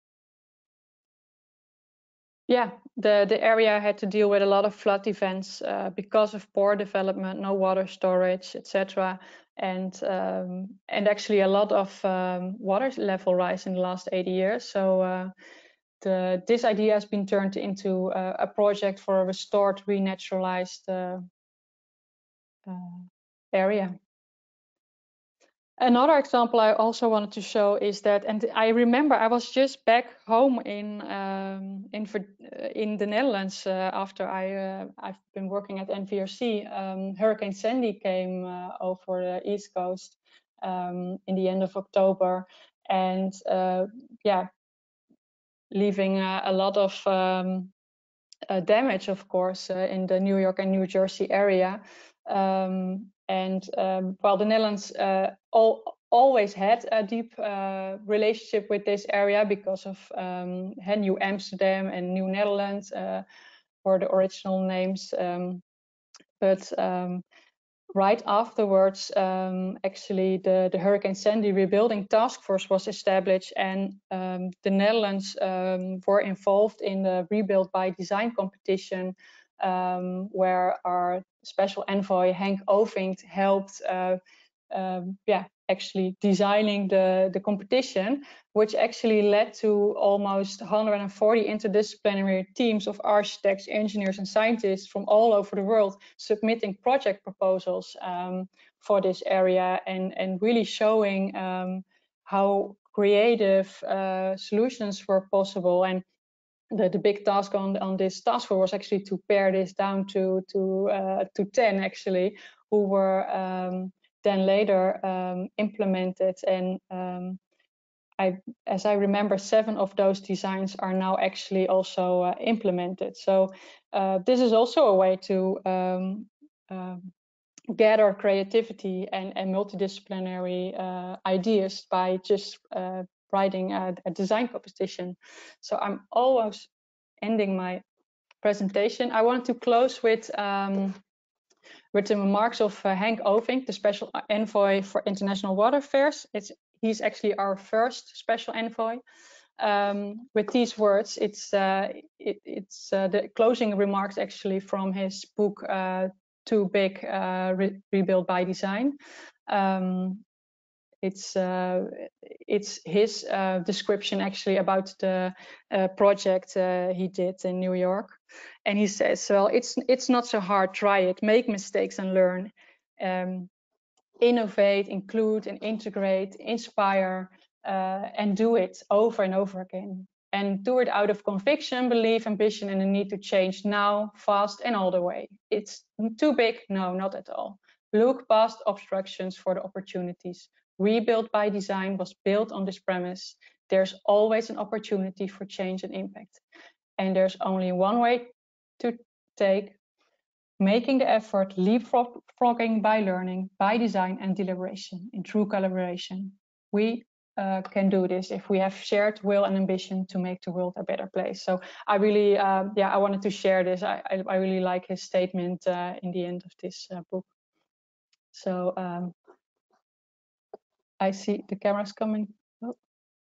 yeah, the, the area had to deal with a lot of flood events uh, because of poor development, no water storage, et cetera. And um, and actually a lot of um, water level rise in the last eighty years. So uh, the, this idea has been turned into uh, a project for a restored, renaturalized uh, uh, area. Another example I also wanted to show is that, and I remember I was just back home in um, in in the Netherlands uh, after I uh, I've been working at N V R C. Um, Hurricane Sandy came uh, over the East Coast um, in the end of October, and uh, yeah, leaving uh, a lot of um, uh, damage, of course, uh, in the New York and New Jersey area. Um, and um, while the Netherlands uh, all, always had a deep uh, relationship with this area because of um, New Amsterdam and New Netherlands uh, were the original names. Um, but um, right afterwards, um, actually, the, the Hurricane Sandy Rebuilding Task Force was established, and um, the Netherlands um, were involved in the Rebuild by Design competition, um, where our special envoy Henk Ovink helped uh, um, yeah, actually designing the, the competition, which actually led to almost one hundred forty interdisciplinary teams of architects, engineers, and scientists from all over the world submitting project proposals um, for this area, and, and really showing um, how creative uh, solutions were possible. And the, the big task on, on this task force was actually to pare this down to, to, uh, to ten, actually, who were um, then later um, implemented. And um, I, as I remember, seven of those designs are now actually also uh, implemented. So uh, this is also a way to um, uh, gather creativity and, and multidisciplinary uh, ideas by just uh, writing a, a design competition. So I'm almost ending my presentation. I wanted to close with um, with the remarks of uh, Henk Ovink, the special envoy for international water affairs. It's, he's actually our first special envoy. Um, with these words, it's, uh, it, it's uh, the closing remarks actually from his book, uh, Too Big, uh, Re Rebuild by Design. Um, it's uh, it's his uh, description actually about the uh, project uh, he did in New York, and he says, well, it's it's not so hard, try it, make mistakes and learn, um, innovate, include and integrate, inspire, uh, and do it over and over again, and do it out of conviction, belief, ambition, and the need to change now, fast, and all the way. It's too big? No, not at all. Look past obstructions for the opportunities. Rebuild by Design was built on this premise. There's always an opportunity for change and impact. And there's only one way to take: making the effort, leapfrogging by learning, by design and deliberation, in true collaboration. We uh, can do this if we have shared will and ambition to make the world a better place. So I really, uh, yeah, I wanted to share this. I, I, I really like his statement uh, in the end of this uh, book. So um, I see the cameras coming. Oh.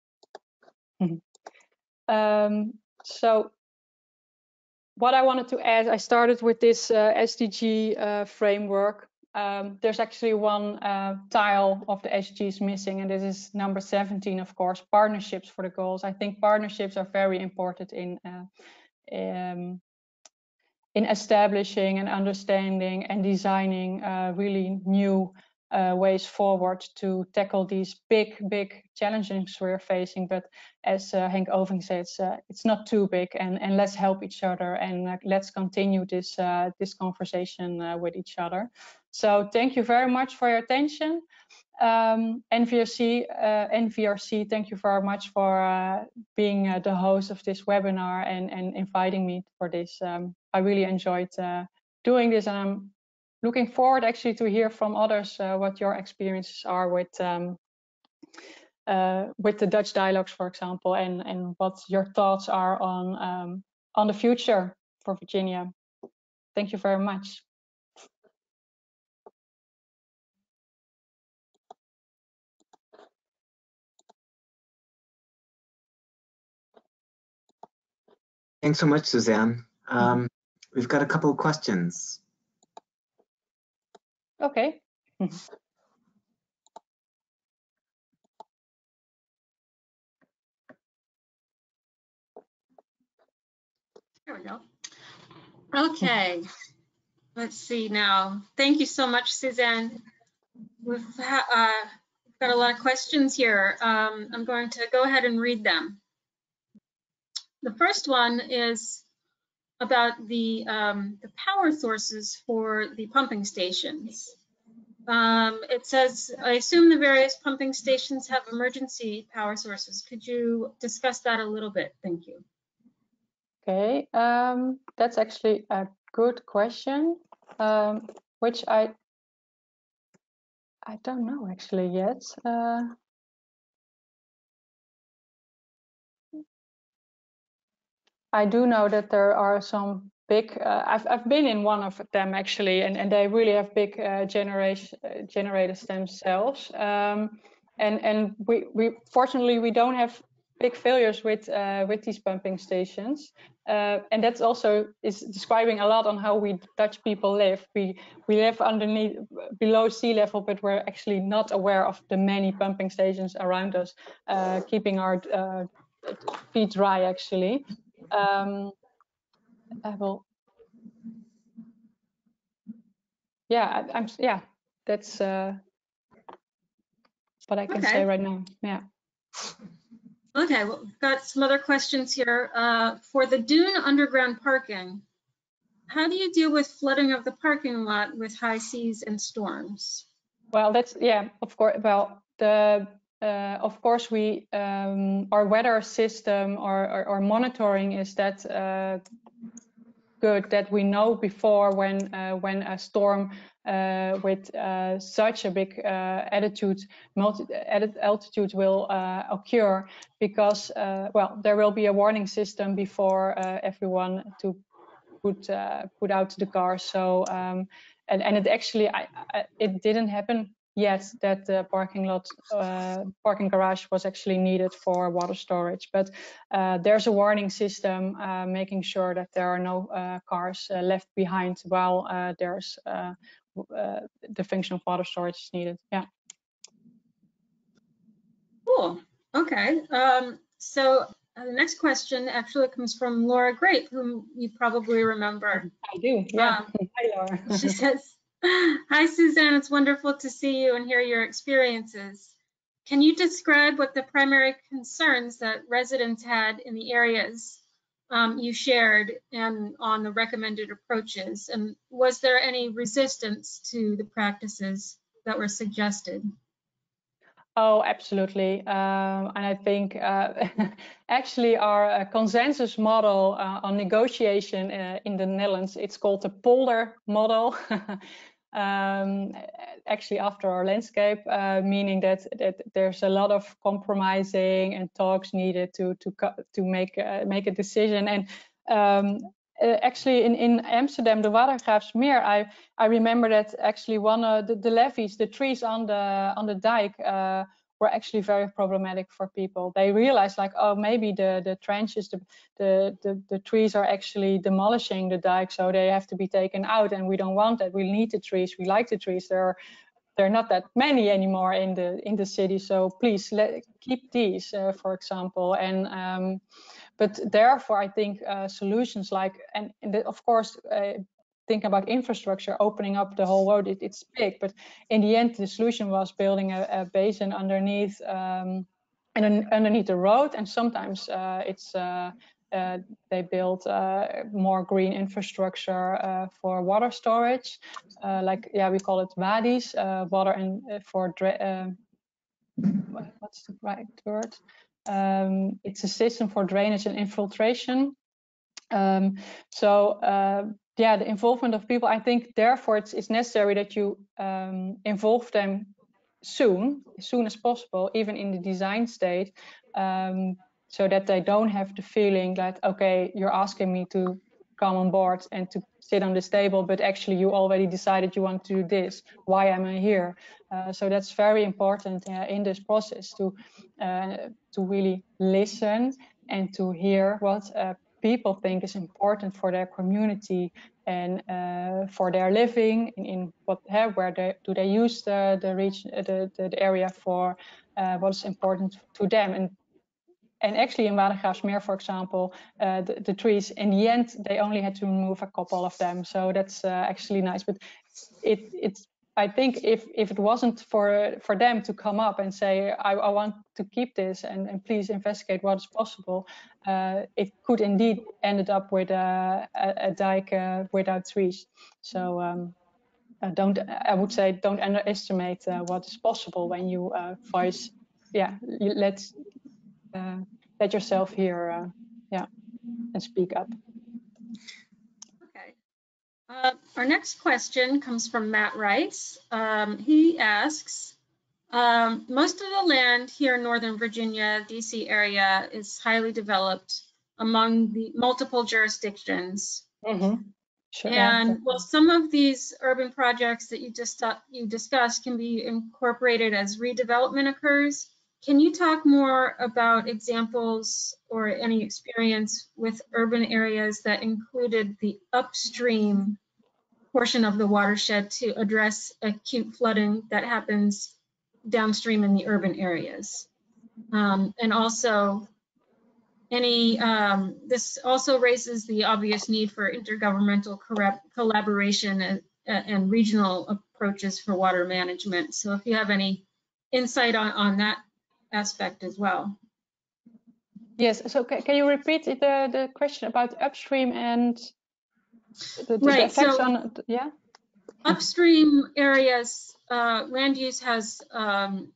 um, so what I wanted to add, I started with this uh, S D G uh, framework. Um, there's actually one uh, tile of the S D Gs missing, and this is number seventeen, of course, partnerships for the goals. I think partnerships are very important in uh, um, in establishing and understanding and designing uh, really new uh, ways forward to tackle these big, big challenges we're facing. But as uh, Henk Ovink says, uh, it's not too big, and, and let's help each other, and uh, let's continue this, uh, this conversation uh, with each other. So thank you very much for your attention. Um, N V R C, uh, N V R C, thank you very much for uh, being uh, the host of this webinar and, and inviting me for this. Um, I really enjoyed uh, doing this, and I'm looking forward actually to hear from others uh, what your experiences are with um, uh, with the Dutch dialogues, for example, and, and what your thoughts are on, um, on the future for Virginia. Thank you very much. Thanks so much, Suzanne. Um, we've got a couple of questions. Okay. There we go. Okay, let's see now. Thank you so much, Suzanne. We've, uh, we've got a lot of questions here. Um, I'm going to go ahead and read them. The first one is about the, um, the power sources for the pumping stations. Um, it says, I assume the various pumping stations have emergency power sources. Could you discuss that a little bit? Thank you. Okay, um, that's actually a good question, um, which I I don't know actually yet. Uh, I do know that there are some big. Uh, I've I've been in one of them actually, and and they really have big uh, generation uh, generators themselves. Um, and and we we fortunately we don't have big failures with uh, with these pumping stations. Uh, and that's also is describing a lot on how we Dutch people live. We we live underneath, below sea level, but we're actually not aware of the many pumping stations around us, uh, keeping our uh, feet dry. Actually, um, I will. Yeah, I, I'm. Yeah, that's uh, what I can Okay. say right now. Yeah. Okay, well, we've got some other questions here. Uh, for the dune underground parking, how do you deal with flooding of the parking lot with high seas and storms? Well, that's, yeah, of course. Well, the uh, of course we um, our weather system or, or, or monitoring is that uh, good that we know before when uh, when a storm uh, with uh, such a big uh, altitude multi altitude will uh, occur, because uh, well, there will be a warning system before uh, everyone to put uh, put out the car. So um, and and it actually I, I, it didn't happen yet that the parking lot uh, parking garage was actually needed for water storage, but uh, there's a warning system uh, making sure that there are no uh, cars uh, left behind while uh, there's uh, uh, the function of water storage is needed. Yeah. Cool. Okay. Um, so uh, the next question actually comes from Laura Grape, whom you probably remember. I do. Yeah. Um, Hi, Laura. She says, "Hi, Suzanne. It's wonderful to see you and hear your experiences. Can you describe what the primary concerns that residents had in the areas um, you shared and on the recommended approaches? And was there any resistance to the practices that were suggested?" Oh, absolutely. Um, and I think uh, actually our uh, consensus model uh, on negotiation uh, in the Netherlands, it's called the polder model. um, actually after our landscape, uh, meaning that, that there's a lot of compromising and talks needed to to to make uh, make a decision. And um, uh, actually in, in Amsterdam, the Watergraafsmeer, I I remember that actually one of the, the levees, the trees on the on the dike uh, were actually very problematic for people. They realized like, oh, maybe the the trenches, the, the the the trees are actually demolishing the dike, so they have to be taken out, and we don't want that. We need the trees. We like the trees. There are there are not that many anymore in the in the city, so please let keep these, uh, for example. And um, but therefore, I think uh, solutions like, and, and the, of course, uh, thinking about infrastructure, opening up the whole road, it, it's big. But in the end, the solution was building a, a basin underneath um, and un, underneath the road. And sometimes uh, it's uh, uh, they built uh, more green infrastructure uh, for water storage, uh, like yeah, we call it wadis, uh, water and uh, for uh, what's the right word? Um, it's a system for drainage and infiltration. Um, so uh, yeah, the involvement of people, I think therefore it's, it's necessary that you um, involve them soon, as soon as possible, even in the design state, um, so that they don't have the feeling that, okay, you're asking me to come on board and to sit on this table, but actually you already decided you want to do this. Why am I here? Uh, so that's very important uh, in this process to uh, to really listen and to hear what uh, people think is important for their community and uh, for their living in, in what uh, where they, do they use the the region the, the, the area for uh, what's important to them. And and actually in Watergraafsmeer, for example, uh, the, the trees in the end they only had to remove a couple of them, so that's uh, actually nice. But it it's I think if if it wasn't for for them to come up and say I, I want to keep this and, and please investigate what is possible, uh, it could indeed ended up with a, a, a dike uh, without trees. So um, uh, don't I would say don't underestimate uh, what is possible when you uh, voice, yeah, you let uh, let yourself hear, uh, yeah, and speak up. Okay. Uh, our next question comes from Matt Rice. Um, he asks, um, most of the land here in Northern Virginia, D C area is highly developed among the multiple jurisdictions. Mm-hmm. Sure. And Yeah. well, some of these urban projects that you just you discussed can be incorporated as redevelopment occurs. Can you talk more about examples or any experience with urban areas that included the upstream portion of the watershed to address acute flooding that happens downstream in the urban areas? Um, and also, any um, this also raises the obvious need for intergovernmental collaboration and, and regional approaches for water management. So if you have any insight on, on that aspect as well. Yes, so can, can you repeat the, the question about upstream and the, the, right, the effects so on, yeah? Upstream areas, uh, land use has um,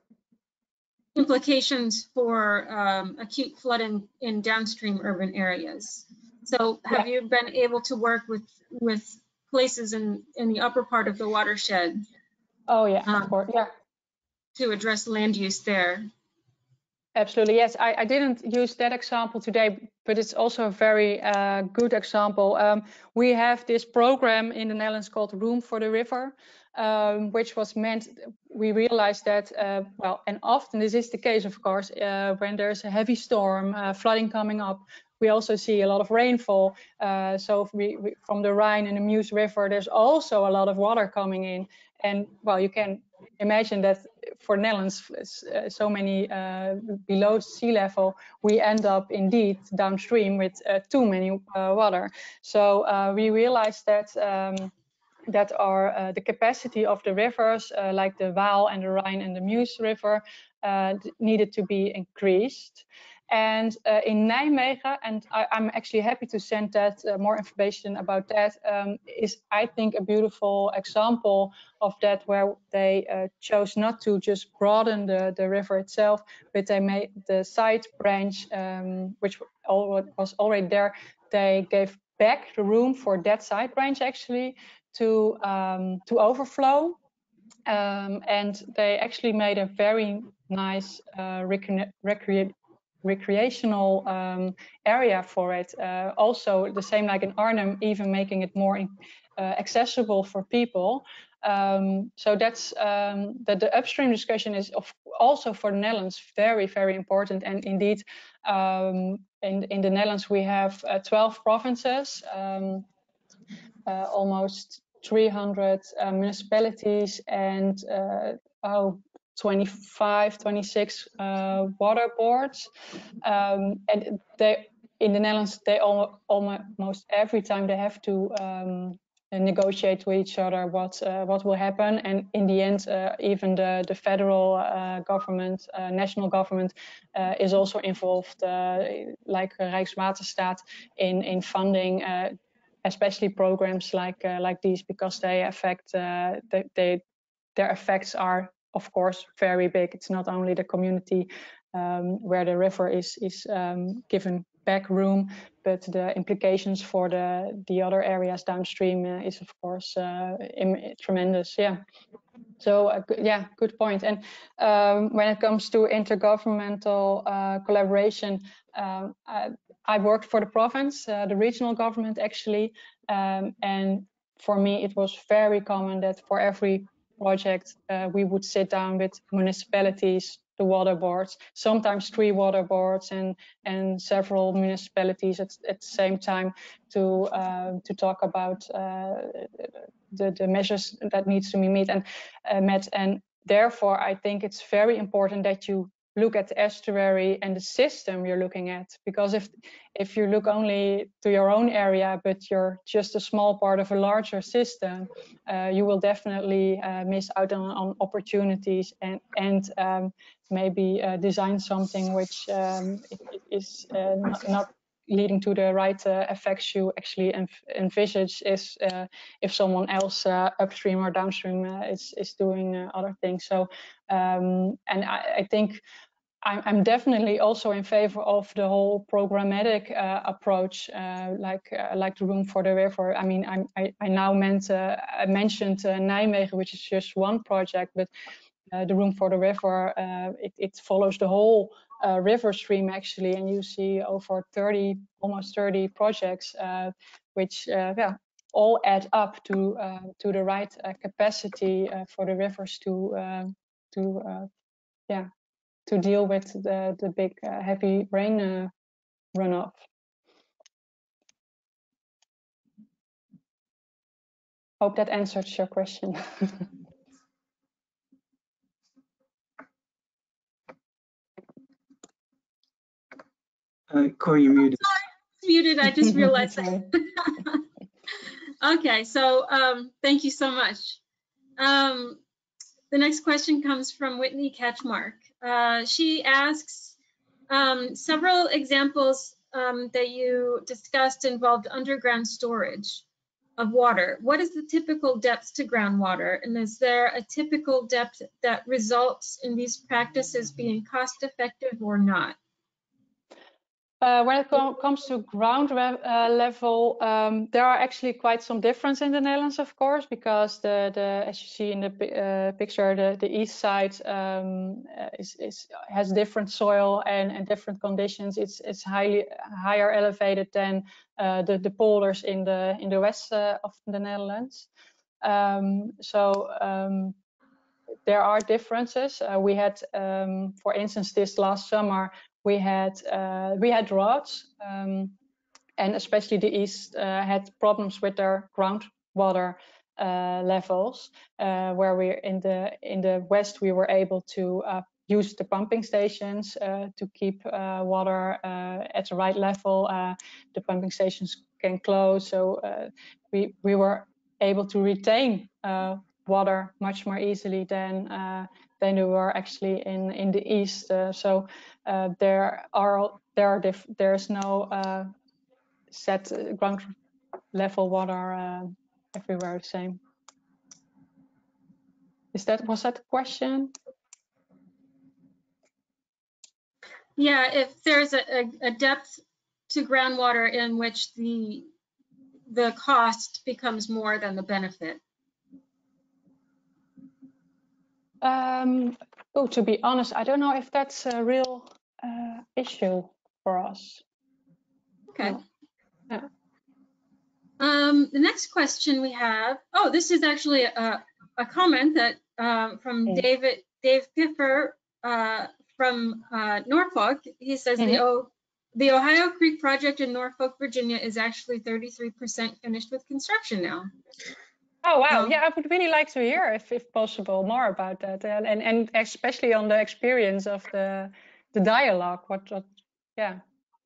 implications for um, acute flooding in downstream urban areas. So have Yeah. you been able to work with, with places in, in the upper part of the watershed? Oh yeah, um, of course, yeah. To address land use there? Absolutely, yes. I, I didn't use that example today, but it's also a very uh, good example. Um, we have this program in the Netherlands called Room for the River, um, which was meant, we realized that, uh, well, and often this is the case, of course, uh, when there's a heavy storm, uh, flooding coming up, we also see a lot of rainfall. Uh, so we, we, from the Rhine and the Meuse River, there's also a lot of water coming in. And well, you can imagine that for Netherlands, uh, so many uh, below sea level, we end up indeed downstream with uh, too many uh, water. So uh, we realized that um, that are uh, the capacity of the rivers, uh, like the Waal and the Rhine and the Meuse River, uh, needed to be increased. And uh, in Nijmegen, and I, I'm actually happy to send that uh, more information about that, um, is I think a beautiful example of that, where they uh, chose not to just broaden the, the river itself, but they made the side branch, um, which was already there, they gave back the room for that side branch actually to um, to overflow, um, and they actually made a very nice uh, recre recre recreational um, area for it. Uh, also, the same like in Arnhem, even making it more in, uh, accessible for people. Um, so that's um, that the upstream discussion is of also for the Netherlands very, very important. And indeed, um, in in the Netherlands we have uh, twelve provinces, um, uh, almost three hundred uh, municipalities, and uh, oh, twenty-five, twenty-six uh, water boards. Um, and they, in the Netherlands, they all, almost every time they have to um, negotiate with each other what uh, what will happen, and in the end uh, even the the federal uh, government, uh, national government uh, is also involved, uh, like Rijkswaterstaat, in in funding uh, especially programs like uh, like these, because they affect uh, they, they their effects are of course very big. It's not only the community um, where the river is is um, given back room, but the implications for the the other areas downstream uh, is of course uh, im- tremendous. Yeah. So uh, yeah, good point. And um, when it comes to intergovernmental uh, collaboration, um, I, I worked for the province, uh, the regional government actually, um, and for me it was very common that for every project uh, we would sit down with municipalities, the water boards, sometimes three water boards and and several municipalities at, at the same time to uh, to talk about uh, the, the measures that needs to be met and uh, met. And therefore, I think it's very important that you look at the estuary and the system you're looking at, because if if you look only to your own area, but you're just a small part of a larger system, uh, you will definitely uh, miss out on, on opportunities and and um, maybe uh, design something which um, is uh, not, not leading to the right uh, effects you actually env- envisage is uh, if someone else uh, upstream or downstream uh, is is doing uh, other things. So um, and I, I think I'm, I'm definitely also in favor of the whole programmatic uh, approach, uh, like uh, like the Room for the River. I mean, I'm, I I now meant uh, I mentioned uh, Nijmegen, which is just one project, but uh, the Room for the River uh, it, it follows the whole uh, river stream actually, and you see over thirty, almost thirty projects, uh, which uh, yeah all add up to uh, to the right uh, capacity uh, for the rivers to uh, to uh, yeah. to deal with the, the big uh, heavy rain uh, runoff. Hope that answers your question. Uh, Corey, you're muted. Muted, I just realized that. Okay, so um, thank you so much. Um, the next question comes from Whitney Ketchmark. Uh, she asks, um, several examples um, that you discussed involved underground storage of water. What is the typical depth to groundwater? And is there a typical depth that results in these practices being cost effective or not? Uh, when it com comes to ground uh, level, um, there are actually quite some difference in the Netherlands, of course, because the, the as you see in the uh, picture, the, the east side um, is, is has different soil and, and different conditions. It's it's highly higher elevated than uh, the the polders in the in the west uh, of the Netherlands. Um, so um, there are differences. Uh, we had, um, for instance, this last summer. We had uh, we had droughts, um, and especially the east uh, had problems with their groundwater uh, levels. Uh, where we in the in the west we were able to uh, use the pumping stations uh, to keep uh, water uh, at the right level. Uh, the pumping stations can close, so uh, we we were able to retain uh, water much more easily than uh, than we were actually in in the east. Uh, so uh, there are there are diff there's no uh, set uh, ground level water uh, everywhere the same. Is that was that a question? Yeah, if there's a, a, a depth to groundwater in which the the cost becomes more than the benefit. Um, oh, to be honest, I don't know if that's a real uh, issue for us. Okay. No. Yeah. Um, the next question we have, oh, this is actually a, a comment that um, from Mm. David Dave Piffer uh, from uh, Norfolk. He says Mm-hmm. the o, the Ohio Creek project in Norfolk, Virginia, is actually thirty-three percent finished with construction now. Oh wow! Um, Yeah, I would really like to hear, if if possible, more about that, and and, and especially on the experience of the the dialogue. What, what yeah.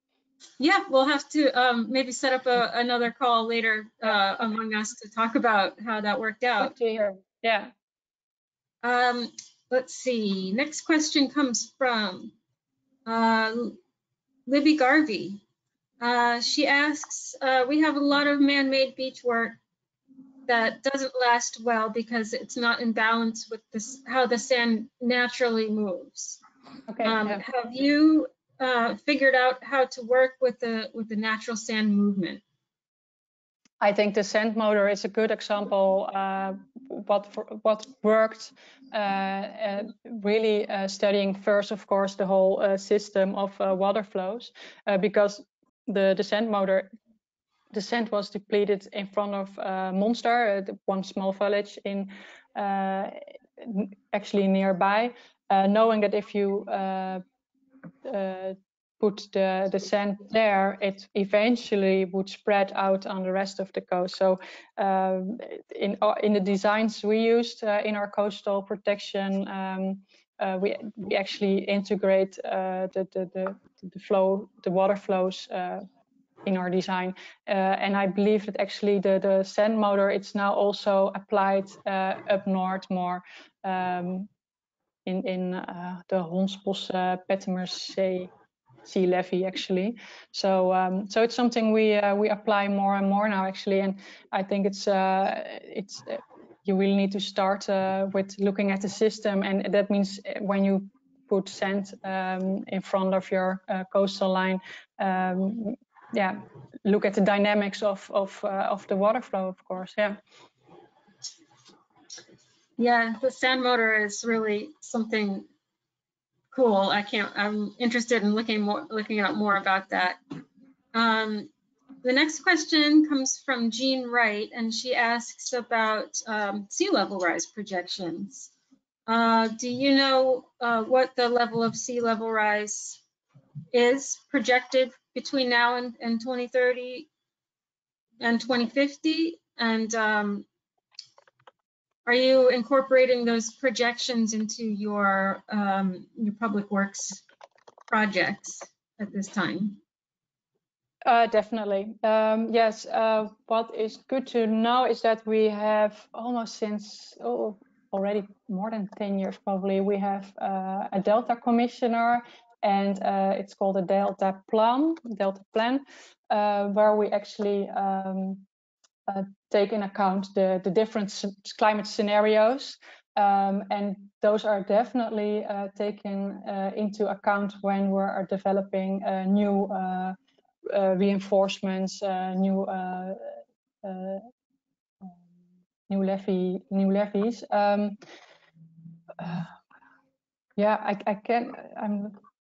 Yeah, we'll have to um, maybe set up a, another call later uh, among us to talk about how that worked out. Good to hear. Yeah. Um, let's see. Next question comes from uh, Libby Garvey. Uh, she asks, uh, we have a lot of man-made beach work that doesn't last well because it's not in balance with this, how the sand naturally moves. Okay. Um, Yeah. have you uh, figured out how to work with the with the natural sand movement? I think the sand motor is a good example. Uh, what for, what worked? Uh, uh, really uh, studying first, of course, the whole uh, system of uh, water flows, uh, because the the sand motor, the sand was depleted in front of uh, Monster, uh, the one small village in uh, actually nearby. Uh, knowing that if you uh, uh, put the, the sand there, it eventually would spread out on the rest of the coast. So um, in, in the designs we used uh, in our coastal protection, um, uh, we, we actually integrate uh, the, the, the, the flow, the water flows uh, in our design. Uh, and I believe that actually the, the sand motor, it's now also applied uh, up north more um, in, in uh, the Hondsbosch Pettemerszee sea levy actually. So um, so it's something we uh, we apply more and more now actually, and I think it's uh, it's uh, you really need to start uh, with looking at the system, and that means when you put sand um, in front of your uh, coastal line, um, yeah, look at the dynamics of of uh, of the water flow, of course. Yeah. Yeah, the sand motor is really something cool. I can't. I'm interested in looking more, looking up more about that. Um, the next question comes from Jean Wright, and she asks about um, sea level rise projections. Uh, do you know uh, what the level of sea level rise is projected between now and, and twenty thirty and twenty fifty? And um, are you incorporating those projections into your um, your public works projects at this time? Uh, definitely. Um, yes. Uh, what is good to know is that we have almost since oh, already more than ten years probably, we have uh, a Delta Commissioner, and uh, it's called a Delta Plan, Delta Plan, uh, where we actually um, uh, take in account the, the different climate scenarios. Um, and those are definitely uh, taken uh, into account when we're developing uh, new uh, uh, reinforcements, uh, new uh, uh, new levy, new levies. Um, uh, yeah, I, I can. I'm.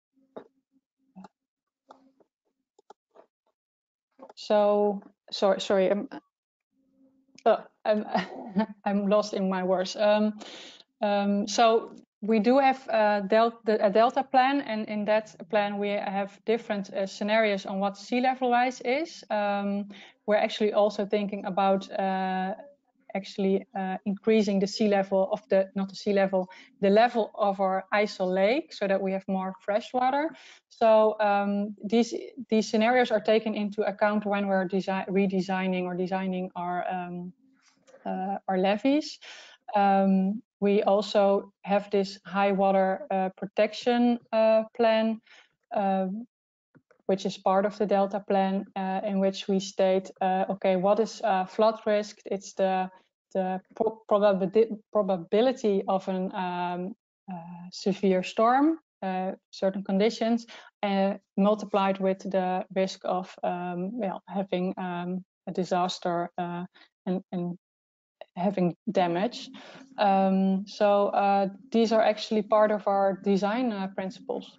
So sorry, sorry. I'm. Uh, I'm. I'm lost in my words. Um, um, so we do have a delta, a delta plan, and in that plan we have different uh, scenarios on what sea level rise is. Um, we're actually also thinking about uh, actually uh, increasing the sea level of the, not the sea level, the level of our IJssel Lake, so that we have more fresh water. So um, these these scenarios are taken into account when we're design, redesigning or designing our um, uh, our levees. Um, we also have this high water uh, protection uh, plan, uh, which is part of the Delta plan, uh, in which we state, uh, okay, what is uh, flood risk? It's the the pro probability probability of an um, uh, severe storm, uh, certain conditions, uh, multiplied with the risk of um, well having um, a disaster uh, and, and having damage. Um, so uh, these are actually part of our design uh, principles.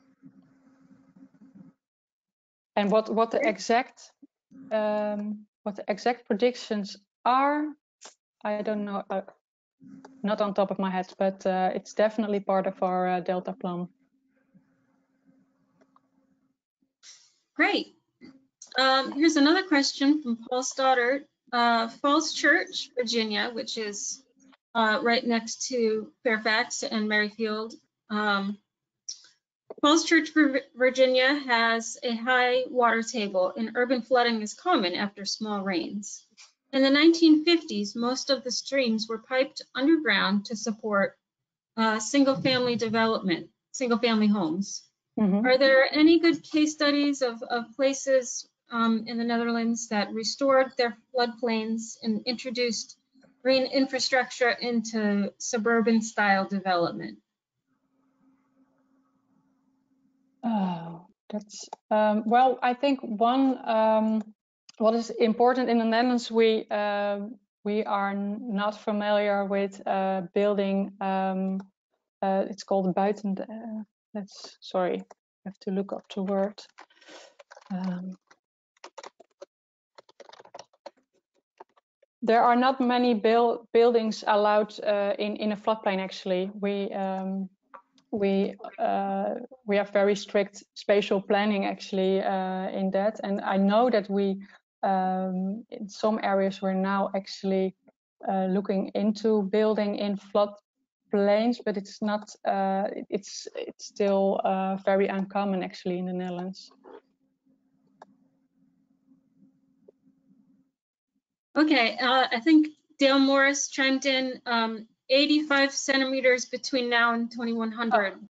And what what the exact um, what the exact predictions are, I don't know, uh, not on top of my head, but uh, it's definitely part of our uh, Delta plan. Great. Um, here's another question from Paul Stoddard. Uh, Falls Church, Virginia, which is uh, right next to Fairfax and Merrifield, um, Falls Church, Vir- Virginia has a high water table, and urban flooding is common after small rains. In the nineteen fifties, most of the streams were piped underground to support uh, single-family development, single-family homes. Mhm. Are there any good case studies of, of places um, in the Netherlands that restored their floodplains and introduced green infrastructure into suburban style development? Oh, that's um, well. I think one um, what is important in the Netherlands, we uh, we are not familiar with uh, building. Um, uh, it's called buiten. Uh, that's sorry, I have to look up the word. Um, there are not many build, buildings allowed uh, in in a floodplain. Actually, we. Um, we uh, we have very strict spatial planning actually uh, in that, and I know that we um, in some areas we're now actually uh, looking into building in floodplains, but it's not uh, it's it's still uh, very uncommon actually in the Netherlands. Okay, uh, I think Dale Morris chimed in um, eighty-five centimeters between now and twenty-one hundred.